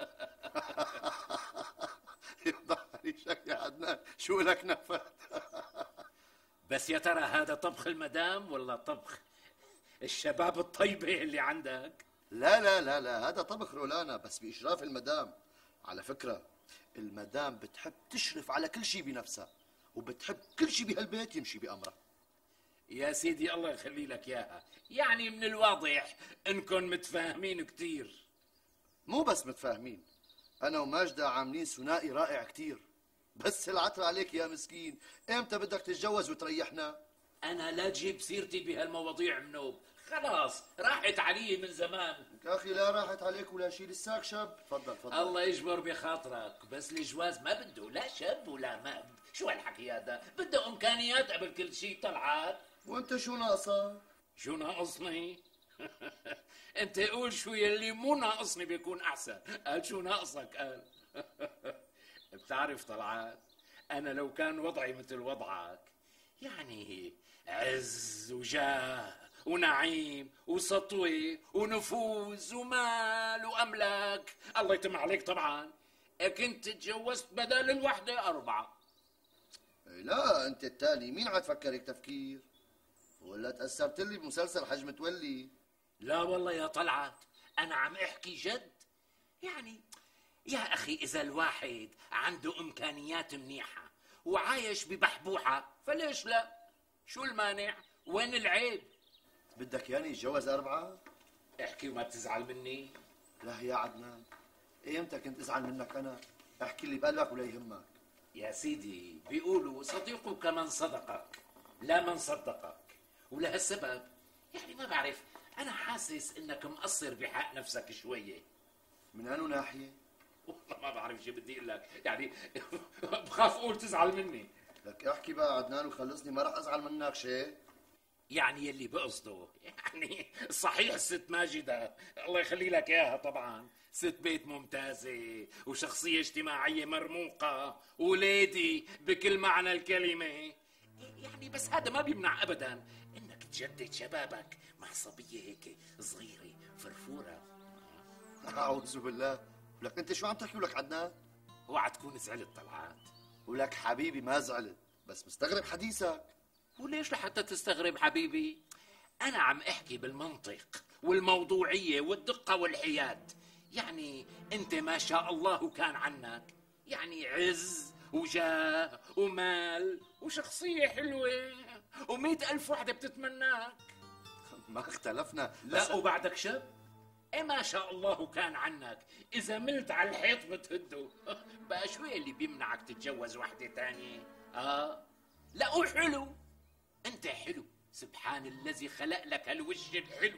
يضحك شك يا عدنان، شو لك نفذ؟ بس يا ترى هذا طبخ المدام ولا طبخ الشباب الطيبة اللي عندك؟ لا لا لا لا، هذا طبخ رولانا بس بإشراف المدام. على فكرة المدام بتحب تشرف على كل شيء بنفسها، وبتحب كل شيء بهالبيت يمشي بأمرها. يا سيدي الله يخلي لك إياها، يعني من الواضح إنكم متفاهمين كتير. مو بس متفاهمين، أنا وماجدة عاملين ثنائي رائع كتير. بس العطر عليك يا مسكين، إمتى بدك تتجوز وتريحنا؟ أنا لا تجيب سيرتي بهالمواضيع منوب، خلاص راحت علي من زمان. يا أخي لا راحت عليك ولا شيء، لساك شاب. تفضل تفضل. الله يجبر بخاطرك، بس الجواز ما بده لا شاب ولا ماب. شو هالحكي هذا؟ بده إمكانيات قبل كل شيء. طلعت وأنت شو ناقصك؟ شو ناقصني؟ أنت قول شو يلي مو ناقصني بيكون أحسن. قال شو ناقصك؟ قال بتعرف طلعت، أنا لو كان وضعي مثل وضعك، يعني عز وجاه ونعيم وسطوة ونفوذ ومال وأملاك، الله يتم عليك طبعا، كنت تجوزت بدل الوحدة أربعة. لا أنت التالي، مين عاد فكرك تفكير؟ ولا تأثرت لي بمسلسل حج متولي؟ لا والله يا طلعت أنا عم أحكي جد. يعني يا أخي إذا الواحد عنده إمكانيات منيحة وعايش ببحبوحة فليش لا؟ شو المانع؟ وين العيب؟ بدك يعني يتجوز أربعة؟ احكي وما بتزعل مني؟ لا يا عدنان، ايمتى كنت ازعل منك انا؟ احكي اللي بقلبك ولا يهمك. يا سيدي بيقولوا صديقك من صدقك لا من صدقك. ولهالسبب يعني ما بعرف، انا حاسس انك مقصر بحق نفسك شويه. من انو ناحيه؟ والله ما بعرف شو بدي اقول لك، يعني بخاف اقول تزعل مني. لك احكي بقى عدنان وخلصني، ما رح ازعل منك شيء. يعني يلي بقصده يعني صحيح الست ماجدة الله يخلي لك اياها طبعا ست بيت ممتازة وشخصية اجتماعية مرموقة وليدي بكل معنى الكلمة، يعني بس هذا ما بيمنع ابدا انك تجدد شبابك مع صبية هيك صغيرة فرفورة. اعوذ بالله. ولك انت شو عم تحكي ولك عدنان؟ اوعى تكون زعلت طلعت. ولك حبيبي ما زعلت، بس مستغرب حديثك. وليش لحتى تستغرب حبيبي؟ أنا عم أحكي بالمنطق والموضوعية والدقة والحياد. يعني أنت ما شاء الله كان عنك يعني عز وجاه ومال وشخصية حلوة ومئة ألف وحدة بتتمناك. ما اختلفنا. لا وبعدك شب؟ إيه ما شاء الله كان عنك، إذا ملت على الحيط بتهده. بقى شو اللي بيمنعك تتجوز وحدة تانية؟ آه لا وحلو، انت حلو، سبحان الذي خلق لك هالوجه الحلو.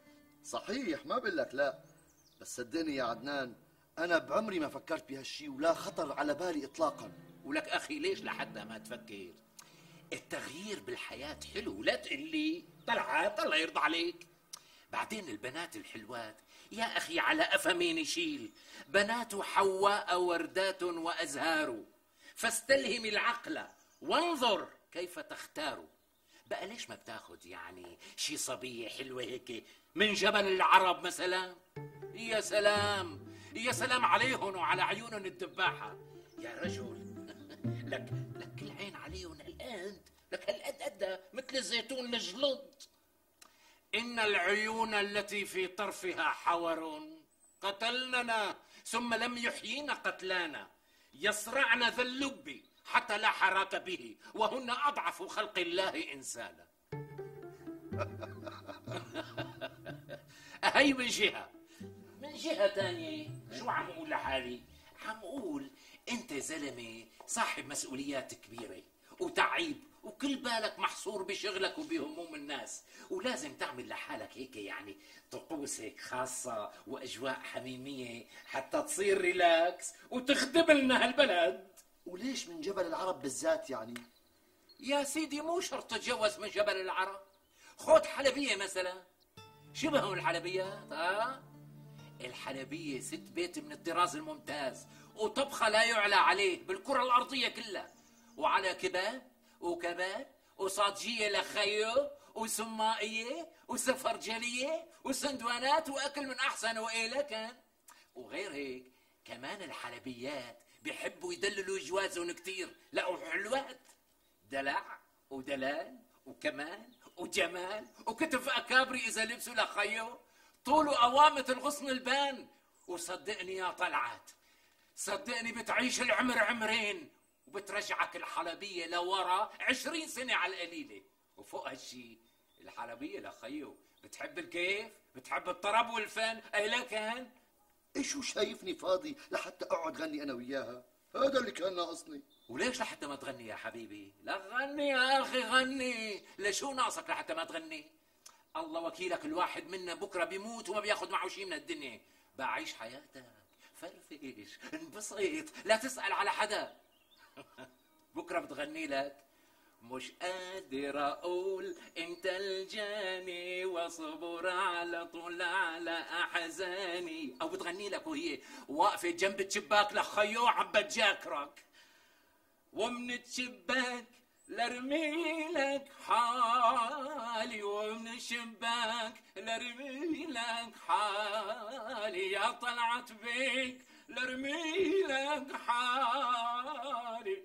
صحيح ما بقول لك لا، بس صدقني يا عدنان انا بعمري ما فكرت بهالشي ولا خطر على بالي اطلاقا. ولك اخي ليش لحتى ما تفكر؟ التغيير بالحياة حلو، لا تقول لي طلعت الله يرضى عليك. بعدين البنات الحلوات يا اخي على قفا مين يشيل، بنات حواء وردات وازهار، فاستلهم العقل وانظر كيف تختار. بقى ليش ما بتاخد يعني شي صبية حلوة هيك من جبل العرب مثلا؟ يا سلام يا سلام عليهم وعلى عيونهم الدباحة يا رجل. لك لك كل عين عليهم هالقد، لك هالقد قد مثل الزيتون الجلد. إن العيون التي في طرفها حور قتلننا ثم لم يحيينا قتلانا، يصرعن ذا اللب حتى لا حراك به وهن أضعف خلق الله إنسانا. هي من جهة. من جهة تانية شو عم أقول لحالي؟ عم أقول أنت زلمة صاحب مسؤوليات كبيرة وتعيب وكل بالك محصور بشغلك وبهموم الناس، ولازم تعمل لحالك هيك يعني طقوس هيك خاصة وأجواء حميمية حتى تصير ريلاكس وتخدم لنا هالبلد. وليش من جبل العرب بالذات يعني؟ يا سيدي مو شرط تتجوز من جبل العرب، خذ حلبية مثلا، شبههم الحلبيات. ها الحلبية ست بيت من الطراز الممتاز وطبخة لا يعلى عليه بالكرة الأرضية كلها، وعلى كباب وكباب وصاجية لخيو وسمائية وسفرجلية وسندوانات وأكل من أحسن وإلى كان. وغير هيك كمان الحلبيات بيحبوا يدللوا جوازهم كتير، لا وحلوات دلع ودلال وكمان وجمال وكتف أكابري إذا لبسوا لخيو، طول وقوامة الغصن البان. وصدقني يا طلعت صدقني بتعيش العمر عمرين وبترجعك الحلبية لورا عشرين سنة على القليلة. وفوق هالشي الحلبية لخيو بتحب الكيف، بتحب الطرب والفن. أي لا كان ايش شو شايفني فاضي لحتى اقعد غني انا وياها؟ هذا اللي كان ناقصني. وليش لحتى ما تغني يا حبيبي؟ لا غني يا اخي غني، لشو ناقصك لحتى ما تغني؟ الله وكيلك الواحد منا بكره بيموت وما بياخذ معه شيء من الدنيا. بعيش حياتك فرفش انبسط لا تسأل على حدا. بكره بتغني لك مش قادر اقول انت الجاني واصبر على طول على احزاني، او بتغني لك وهي واقفه جنب الشباك لخيو عم بتجاكرك، ومن الشباك لرمي لك حالي، ومن الشباك لرمي لك حالي، يا طلعت بيك لرمي لك حالي.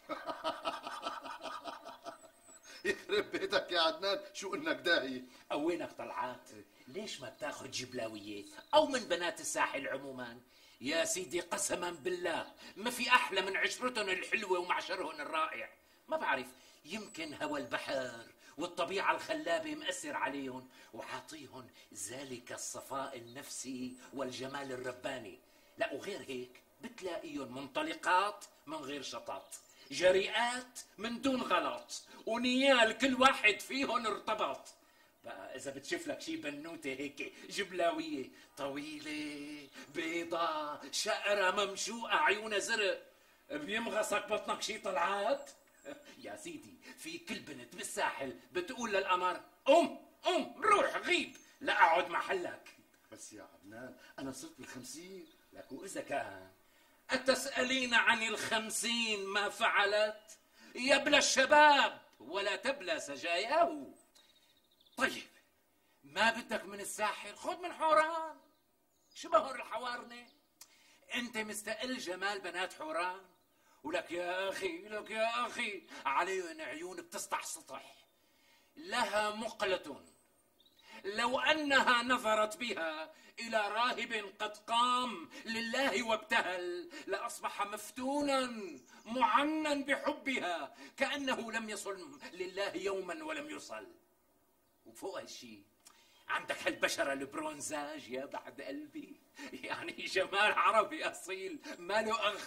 يخرب بيتك يا عدنان، شو انك داهي. وينك طلعات؟ ليش ما بتاخذ جبلاوية او من بنات الساحل عموما؟ يا سيدي قسما بالله ما في احلى من عشرتهم الحلوة ومعشرهم الرائع. ما بعرف يمكن هوا البحر والطبيعة الخلابة مأثر عليهم وعاطيهم ذلك الصفاء النفسي والجمال الرباني. لا وغير هيك بتلاقيهم منطلقات من غير شطط، جريئات من دون غلط، ونيال كل واحد فيهم ارتبط. بقى إذا بتشوف لك شي بنوتة هيك جبلاوية طويلة بيضة شقرة ممشوقة عيونها زرق بيمغصك بطنك شي طلعات؟ يا سيدي في كل بنت بالساحل بتقول للقمر قم قم روح غيب لا أقعد محلك. بس يا عدنان أنا صرت بالخمسين. لك وإذا كان أتسألين عن الخمسين ما فعلت؟ يبلى الشباب ولا تبلى سجاياه. طيب ما بدك من الساحل خذ من حوران، شبهر الحوارنة. انت مستقل جمال بنات حوران، ولك يا اخي لك يا اخي عليهن عيون بتسطح سطح، لها مقلة لو انها نظرت بها الى راهب قد قام لله وابتهل لاصبح مفتونا معنى بحبها كانه لم يصل لله يوما ولم يصل. وفوق هالشي عندك هالبشرة البرونزاج يا بعد قلبي، يعني جمال عربي أصيل ما له أخ.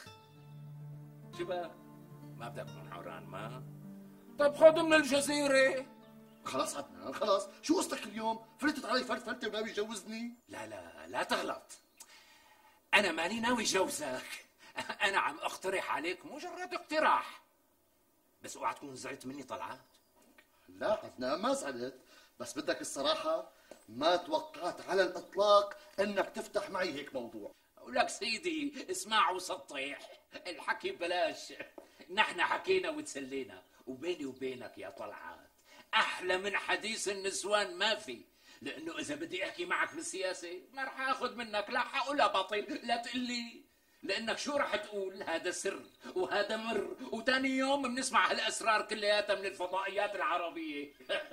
شباب ما بدك من حوران ما؟ طب خذ من الجزيرة. خلاص عدنان خلاص، شو قصتك اليوم؟ فلتت علي فرفرتة وناوي تجوزني؟ لا لا لا تغلط، أنا ماني ناوي جوزك، أنا عم أقترح عليك مجرد اقتراح، بس اوعى تكون زعلت مني طلعت. لا عدنان ما زعلت، بس بدك الصراحة ما توقعت على الإطلاق إنك تفتح معي هيك موضوع. ولك سيدي اسمع وسطح، الحكي بلاش، نحن حكينا وتسلينا، وبيني وبينك يا طلعت أحلى من حديث النسوان ما في، لأنه إذا بدي أحكي معك بالسياسة ما رح آخذ منك لا حق ولا باطل، لا تقلي، لأنك شو رح تقول؟ هذا سر وهذا مر، وتاني يوم بنسمع هالأسرار كلياتها من الفضائيات العربية.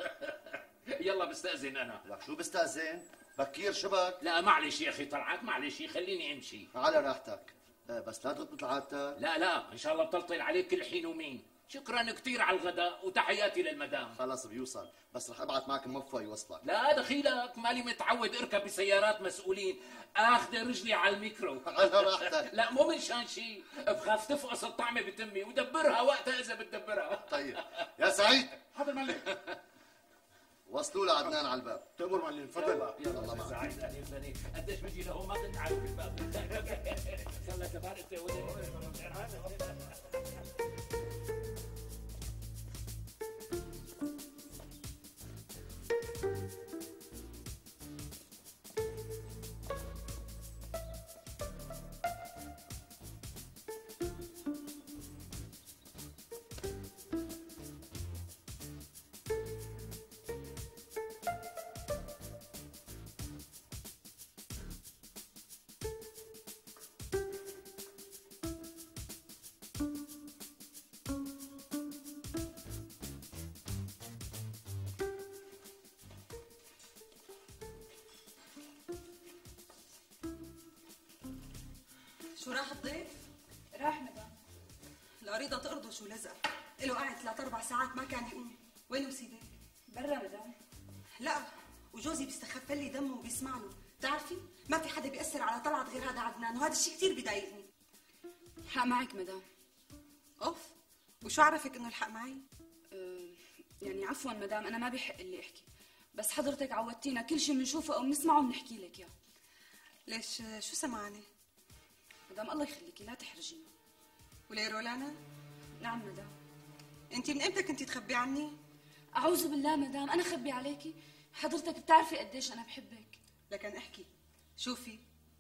يلا بستأذن أنا. لك شو بستأذن؟ بكير شبك؟ لا معلش يا أخي طلعت معلش خليني أمشي. على راحتك، بس لا تطلع عادتك. لا لا إن شاء الله بطلطل عليك كل حين ومين. شكرا كثير على الغداء وتحياتي للمدام. خلاص بيوصل، بس رح ابعث معك موفى يوصلك. لا دخيلك، مالي متعود اركب بسيارات مسؤولين، اخذ رجلي على الميكرو. على راحتك. لا مو من شان شيء، بخاف تفقص الطعمه بتمي ودبرها وقتها اذا بتدبرها. طيب يا سعيد. حاضر معلم. وصلوا لعدنان على الباب. تأمر معلم تفضل. يلا الله معك. سعيد اهلا وسهلا، قديش بيجي له ما كنت عارف الباب. يلا كمان انت شو راح الضيف؟ راح مدام. لا رضا تقرضش ولزق، له قاعد ثلاث اربع ساعات ما كان يقوم. وينه سيدي؟ برا مدام. لا وجوزي بيستخف لي دمه وبيسمع له، بتعرفي؟ ما في حدا بيأثر على طلعت غير هذا عدنان، وهذا الشيء كثير بضايقني. حق معك مدام. اوف، وشو عرفك انه الحق معي؟ أه يعني عفوا مدام انا ما بيحق لي احكي، بس حضرتك عودتينا كل شيء بنشوفه او بنسمعه بنحكي لك اياه. ليش شو سمعني؟ مدام الله يخليكي لا تحرجينا. وليه رولانا؟ نعم مدام. انت من امتى كنتي تخبي عني؟ اعوذ بالله مدام، انا خبي عليكي؟ حضرتك بتعرفي قديش انا بحبك. لكن احكي شو في؟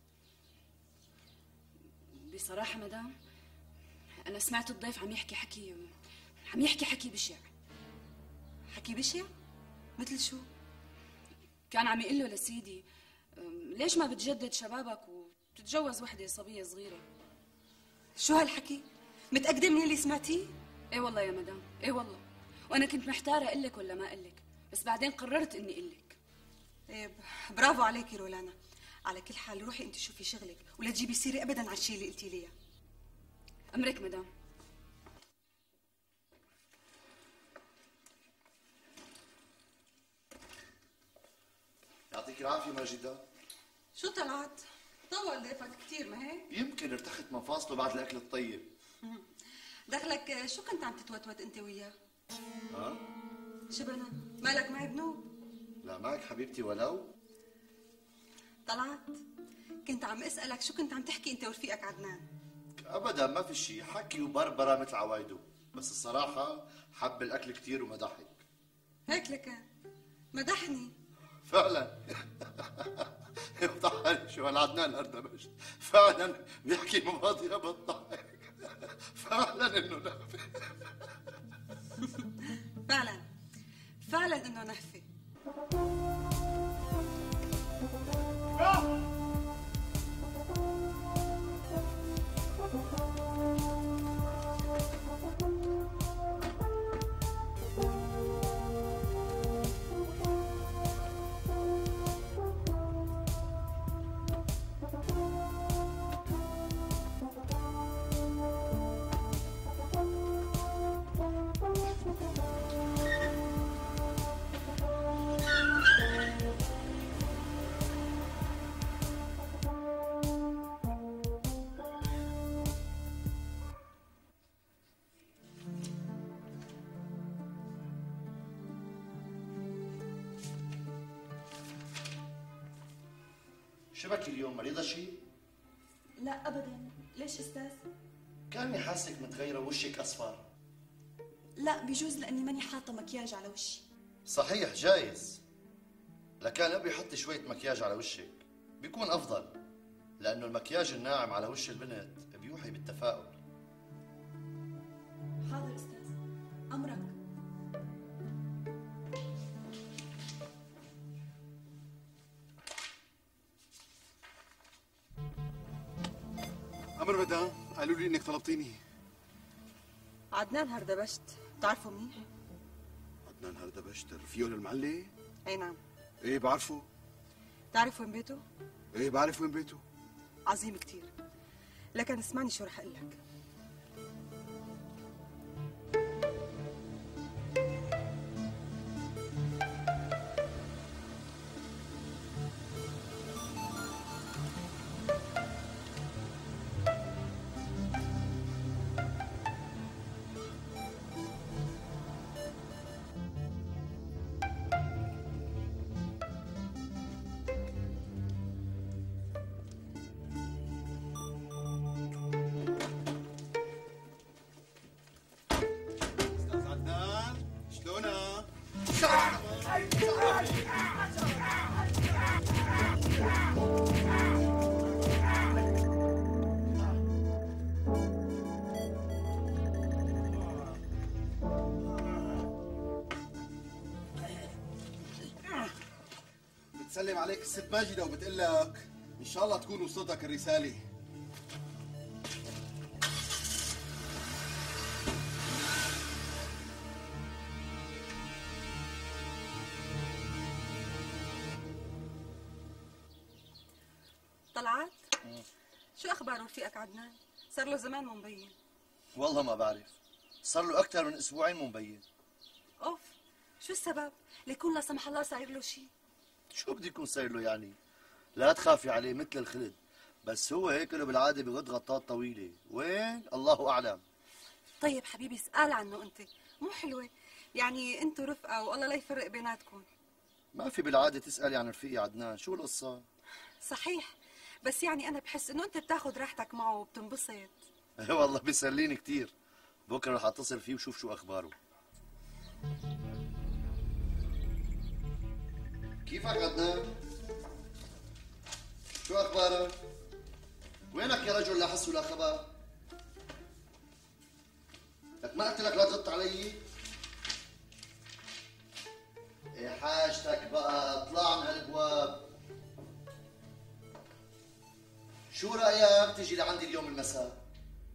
بصراحة مدام انا سمعت الضيف عم يحكي حكي عم يحكي حكي بشع. حكي بشع؟ مثل شو؟ كان عم يقول له لسيدي ليش ما بتجدد شبابك وتتجوز وحدة صبية صغيرة. شو هالحكي؟ متأكدة من اللي سمعتيه؟ ايه والله يا مدام، ايه والله، وانا كنت محتارة اقلك ولا ما اقلك، بس بعدين قررت اني اقلك. ايه برافو عليكي رولانا. على كل حال روحي انت شوفي شغلك ولا تجيبي سيرة ابدا على الشيء اللي قلتي لي. امرك مدام. يعطيك العافية ماجدة. شو طلعت؟ طول ضيفك كثير ما هيك؟ يمكن ارتخت مفاصله بعد الاكل الطيب. دخلك شو كنت عم تتوتوت انت وياه؟ ها؟ شبنا مالك معي بنوب؟ لا معك حبيبتي ولو. طلعت كنت عم اسالك شو كنت عم تحكي انت ورفيقك عدنان؟ ابدا ما في شيء، حكي وبربره مثل عوايده، بس الصراحه حب الاكل كثير ومدحك. هيك لك مدحني فعلا. بضحك شو هالعدنان اردبشت، فعلا بيحكي مواضيع بتضحك. فعلا انه نهفه. فعلا فعلا انه نهفه. شبك اليوم مريضة شيء؟ لا ابدا. ليش استاذ؟ كاني حاسك متغيرة ووشك اصفر. لا بجوز لاني ماني حاطه مكياج على وشي. صحيح جايز، لكان ابي يحط شوية مكياج على وشك بيكون افضل، لانه المكياج الناعم على وش البنت بيوحي بالتفاؤل. حاضر استاذ، امرك. أمر مدام، قالوا لي إنك طلبتيني. عدنان هردبشت، بتعرفه منيح؟ عدنان هردبشت رفيقه للمعلي؟ اي نعم. إيه بعرفه. بتعرف وين بيته؟ إيه بعرف وين بيته. عظيم كتير، لكن اسمعني شو رح أقول لك. بتسلم عليك الست ماجدة وبتقول لك إن شاء الله تكون وصلتك الرسالة. طلعت؟ شو أخبار رفيقك عدنان؟ صار له زمان مو مبين. والله ما بعرف، صار له أكثر من أسبوعين مو مبين. أوف، شو السبب؟ ليكون لا سمح الله صاير له شيء. شو بده يكون صاير له يعني؟ لا تخافي عليه مثل الخلد، بس هو هيك له بالعاده بغض غطات طويله، وين؟ الله اعلم. طيب حبيبي اسأل عنه انت، مو حلوه؟ يعني انتوا رفقه والله لا يفرق بيناتكم. ما في بالعاده تسالي عن رفيقي عدنان، شو القصه؟ صحيح، بس يعني انا بحس انه انت بتاخذ راحتك معه وبتنبسط. ايه والله بيسليني كثير. بكره رح اتصل فيه وشوف شو اخباره. كيفك عدنان؟ شو اخبارك؟ وينك يا رجل لا حس ولا خبر؟ لك ما قلت لك لا تغط علي؟ ايه حاجتك بقى، اطلع من هالابواب. شو رايك تجي لعندي اليوم المساء؟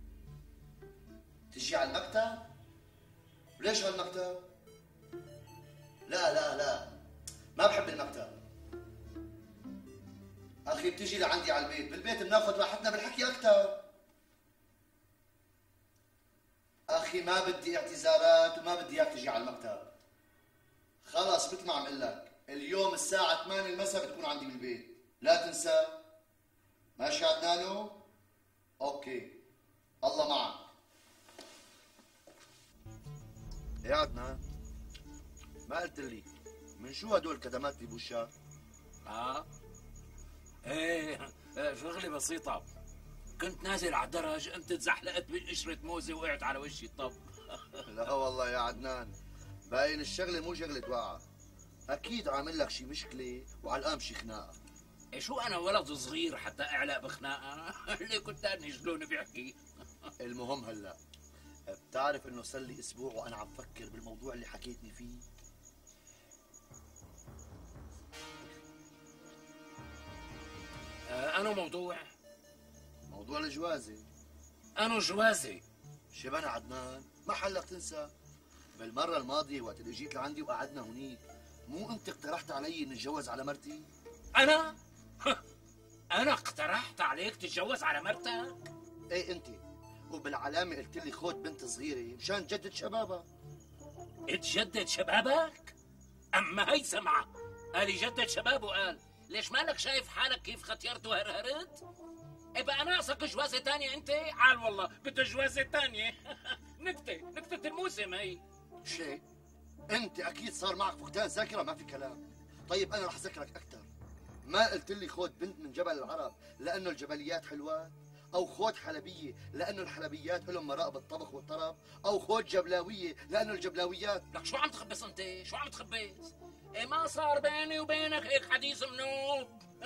تجي على المكتب؟ ليش هالمكتب؟ لا لا لا ما بحب المكتب. اخي بتجي لعندي على البيت، بالبيت بناخذ راحتنا بالحكي اكثر. اخي ما بدي اعتذارات وما بدي اياك تجي على المكتب. خلص مثل ما عم اقول لك، اليوم الساعة ثمانية المساء بتكون عندي بالبيت، لا تنسى. ماشي عدنانو؟ اوكي، الله معك. يا عدنان ما قلت لي من شو هدول الكدمات اللي بوشك؟ اه ايه شغلة بسيطة. كنت نازل على الدرج، انت تزحلقت بقشرة موزة وقعت على وشي الطب. لا والله يا عدنان، باين الشغلة مو شغلة وقعة. أكيد عامل لك شي مشكلة وعلقان شي خناقة. إيه شو أنا ولد صغير حتى أعلق بخناقة؟ اللي كنت أني شلون بيحكي. المهم هلا بتعرف إنه صار لي أسبوع وأنا عم فكر بالموضوع اللي حكيتني فيه. آه أنا موضوع موضوع الجوازة. أنا جوازي شبنا عدنان، ما حلك تنسى بالمرة الماضية وقت اللي جيت لعندي وقعدنا هنيك، مو انت اقترحت علي اني اتجوز على مرتي؟ أنا؟ أنا اقترحت عليك تتجوز على مرتك؟ ايه انت، وبالعلامة قلت لي خود بنت صغيرة مشان تجدد شبابها. تجدد شبابك؟ أما هي سمعة قال يجدد شبابه، قال ليش مالك شايف حالك كيف ختيرت وهرهرت؟ إيه بقى ناقصك جوازة تانية انت؟ عال والله بده جوازة تانية. نكتة نكتة الموسم هي. شيء انت اكيد صار معك فقدان ذاكرة، ما في كلام. طيب انا رح اذكرك اكثر، ما قلت لي خود بنت من جبل العرب لانه الجبليات حلوات، او خود حلبية لانه الحلبيات لهم مراء بالطبخ والطرب، او خود جبلاوية لانه الجبلاويات. لك شو عم تخبص انت؟ شو عم تخبص؟ إيه ما صار بيني وبينك هيك حديث منوب.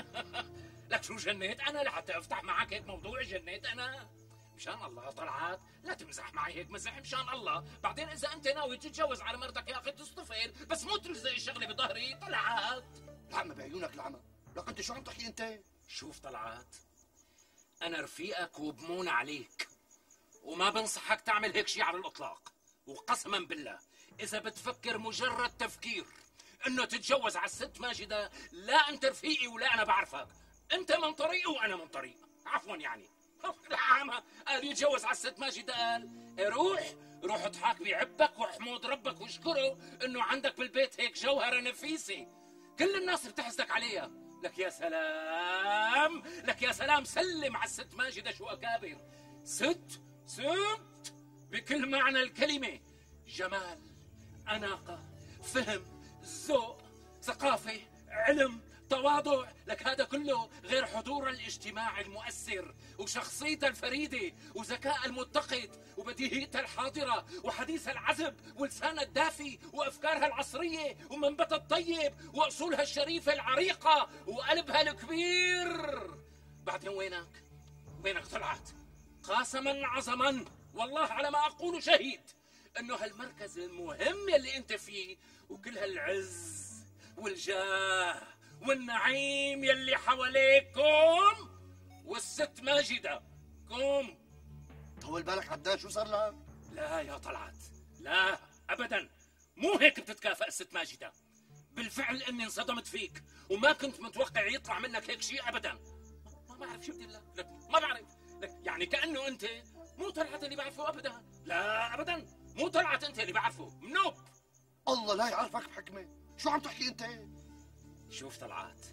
لك شو جنيت انا لحتى افتح معك هيك موضوع؟ جنيت انا؟ مشان الله طلعت لا تمزح معي هيك مزح مشان الله. بعدين اذا انت ناوي تتجوز على مرتك يا اخي تصطفل، بس مو تلزق الشغله بظهري. طلعت العمى بعيونك العمى. لك انت شو عم تحكي انت؟ شوف طلعت، انا رفيقك وبمون عليك وما بنصحك تعمل هيك شيء على الاطلاق. وقسما بالله اذا بتفكر مجرد تفكير انه تتجوز على الست ماجدة، لا انت رفيقي ولا انا بعرفك. انت من طريقي وانا من طريق، عفوا يعني. العامة قال يتجوز على الست ماجدة، قال روح روح اضحك بعبك واحمد ربك واشكره انه عندك بالبيت هيك جوهرة نفيسة كل الناس بتحسدك عليها. لك يا سلام، لك يا سلام، سلم على الست ماجدة شو اكابر. ست ست بكل معنى الكلمة، جمال، أناقة، فهم، ذوق، ثقافة، علم، تواضع. لك هذا كله غير حضورها الاجتماعي المؤثر وشخصيتها الفريدة وذكاء المتقد وبديهيتها الحاضرة وحديثها العذب ولسانها الدافي وأفكارها العصرية ومنبتها الطيب وأصولها الشريفة العريقة وقلبها الكبير. بعدين وينك؟ وينك طلعت؟ قاسما عظما والله على ما أقول شهيد إنه هالمركز المهم يلي أنت فيه وكل هالعز والجاه والنعيم يلي حواليك قوم، والست ماجدة قوم. طول بالك عدنان، شو صار لك؟ لا يا طلعت، لا أبدا، مو هيك بتتكافئ الست ماجدة. بالفعل إني انصدمت فيك وما كنت متوقع يطلع منك هيك شيء أبدا. ما بعرف شو بدي لك، لك ما بعرف لك، يعني كأنه أنت مو طلعت اللي بعرفه أبدا. لا أبدا، مو طلعت أنت اللي بعرفه، منوب. الله لا يعرفك بحكمة، شو عم تحكي أنت؟ شوف طلعت،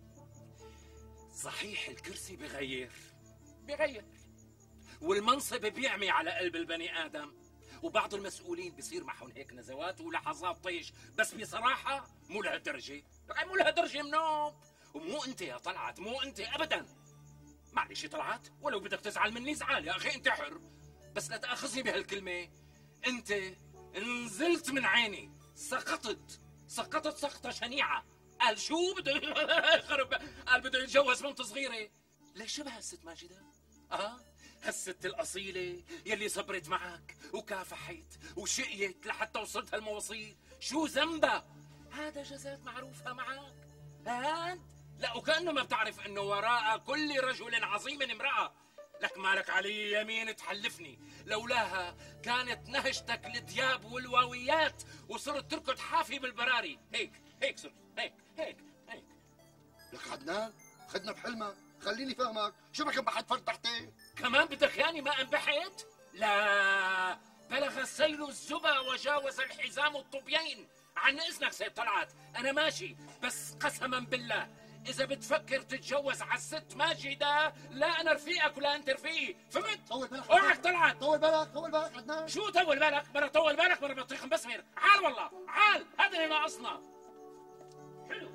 صحيح الكرسي بغير بغير والمنصب بيعمي على قلب البني آدم، وبعض المسؤولين بصير معهم هيك نزوات ولحظات طيش، بس بصراحة مو لهالدرجة، مو لهالدرجة منوب. ومو أنت يا طلعت، مو أنت أبدا. معلش يا طلعت، ولو بدك تزعل مني زعل يا أخي، أنت حر، بس لا تأخذني بهالكلمة. أنت نزلت من عيني، سقطت سقطت سقطة شنيعة. قال شو بده يخرب، قال بده يتجوز بنت صغيرة. ليش شبه الست ماجدة؟ اه هالست الأصيلة يلي صبرت معك وكافحت وشقيت لحتى وصلت هالمواصيل، شو ذنبها؟ هذا جزات معروفة معك. ها؟ لا وكأنه ما بتعرف انه وراء كل رجل عظيم امرأة. لك مالك علي يمين تحلفني لولاها كانت نهشتك الدياب والواويات وصرت تركض حافي بالبراري. هيك هيك صرت هيك هيك هيك. لك عدنان خدنا بحلمك، خليني فهمك، شو بك انبحت فرد تحتي؟ كمان بدك ياني ما انبحت؟ لا، بلغ السيل الزبا وجاوز الحزام الطبيين. عن اذنك سيد طلعت، انا ماشي، بس قسما بالله إذا بتفكر تتجوز على الست ماجدة، لا أنا رفيقك ولا أنت رفيقي، فهمت؟ اوعك طلعت، بالك طول بالك طول بالك عدنان. شو طول بالك؟ مرة طول بالك مرة بطيخ مسمر. عال والله عال، هذا اللي ناقصنا. حلو.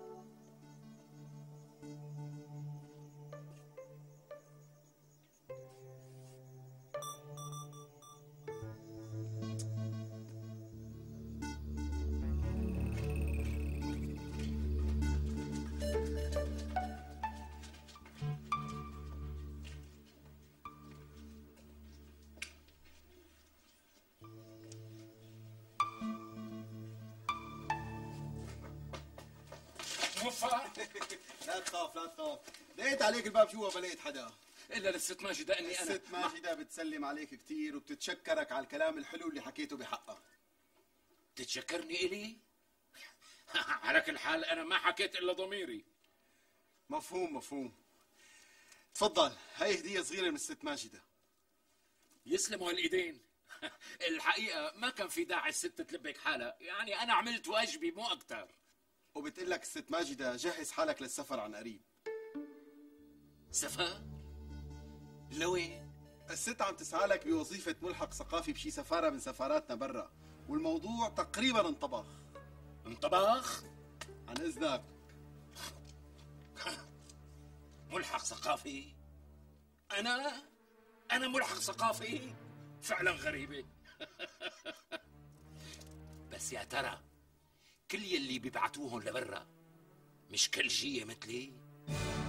لا تخاف لا تخاف، لقيت عليك الباب جوا ما لقيت حدا الا للست ماجده اني انا. الست ماجده بتسلم عليك كثير وبتتشكرك على الكلام الحلو اللي حكيته بحقها. تتشكرني الي؟ على كل حال انا ما حكيت الا ضميري. مفهوم مفهوم. تفضل، هاي هديه صغيره من الست ماجده. يسلموا هالايدين. الحقيقه ما كان في داعي الست تلبك حالها، يعني انا عملت واجبي مو اكثر. وبتقول لك الست ماجده جهز حالك للسفر عن قريب. سفر؟ لوين؟ الست عم تسعالك بوظيفة ملحق ثقافي بشي سفارة من سفاراتنا برا، والموضوع تقريبا انطبخ. انطبخ؟ عن إذنك. ملحق ثقافي؟ أنا؟ أنا ملحق ثقافي؟ فعلا غريبة. بس يا ترى كل يلي بيبعتوهم لبرا مش كل جية مثلي؟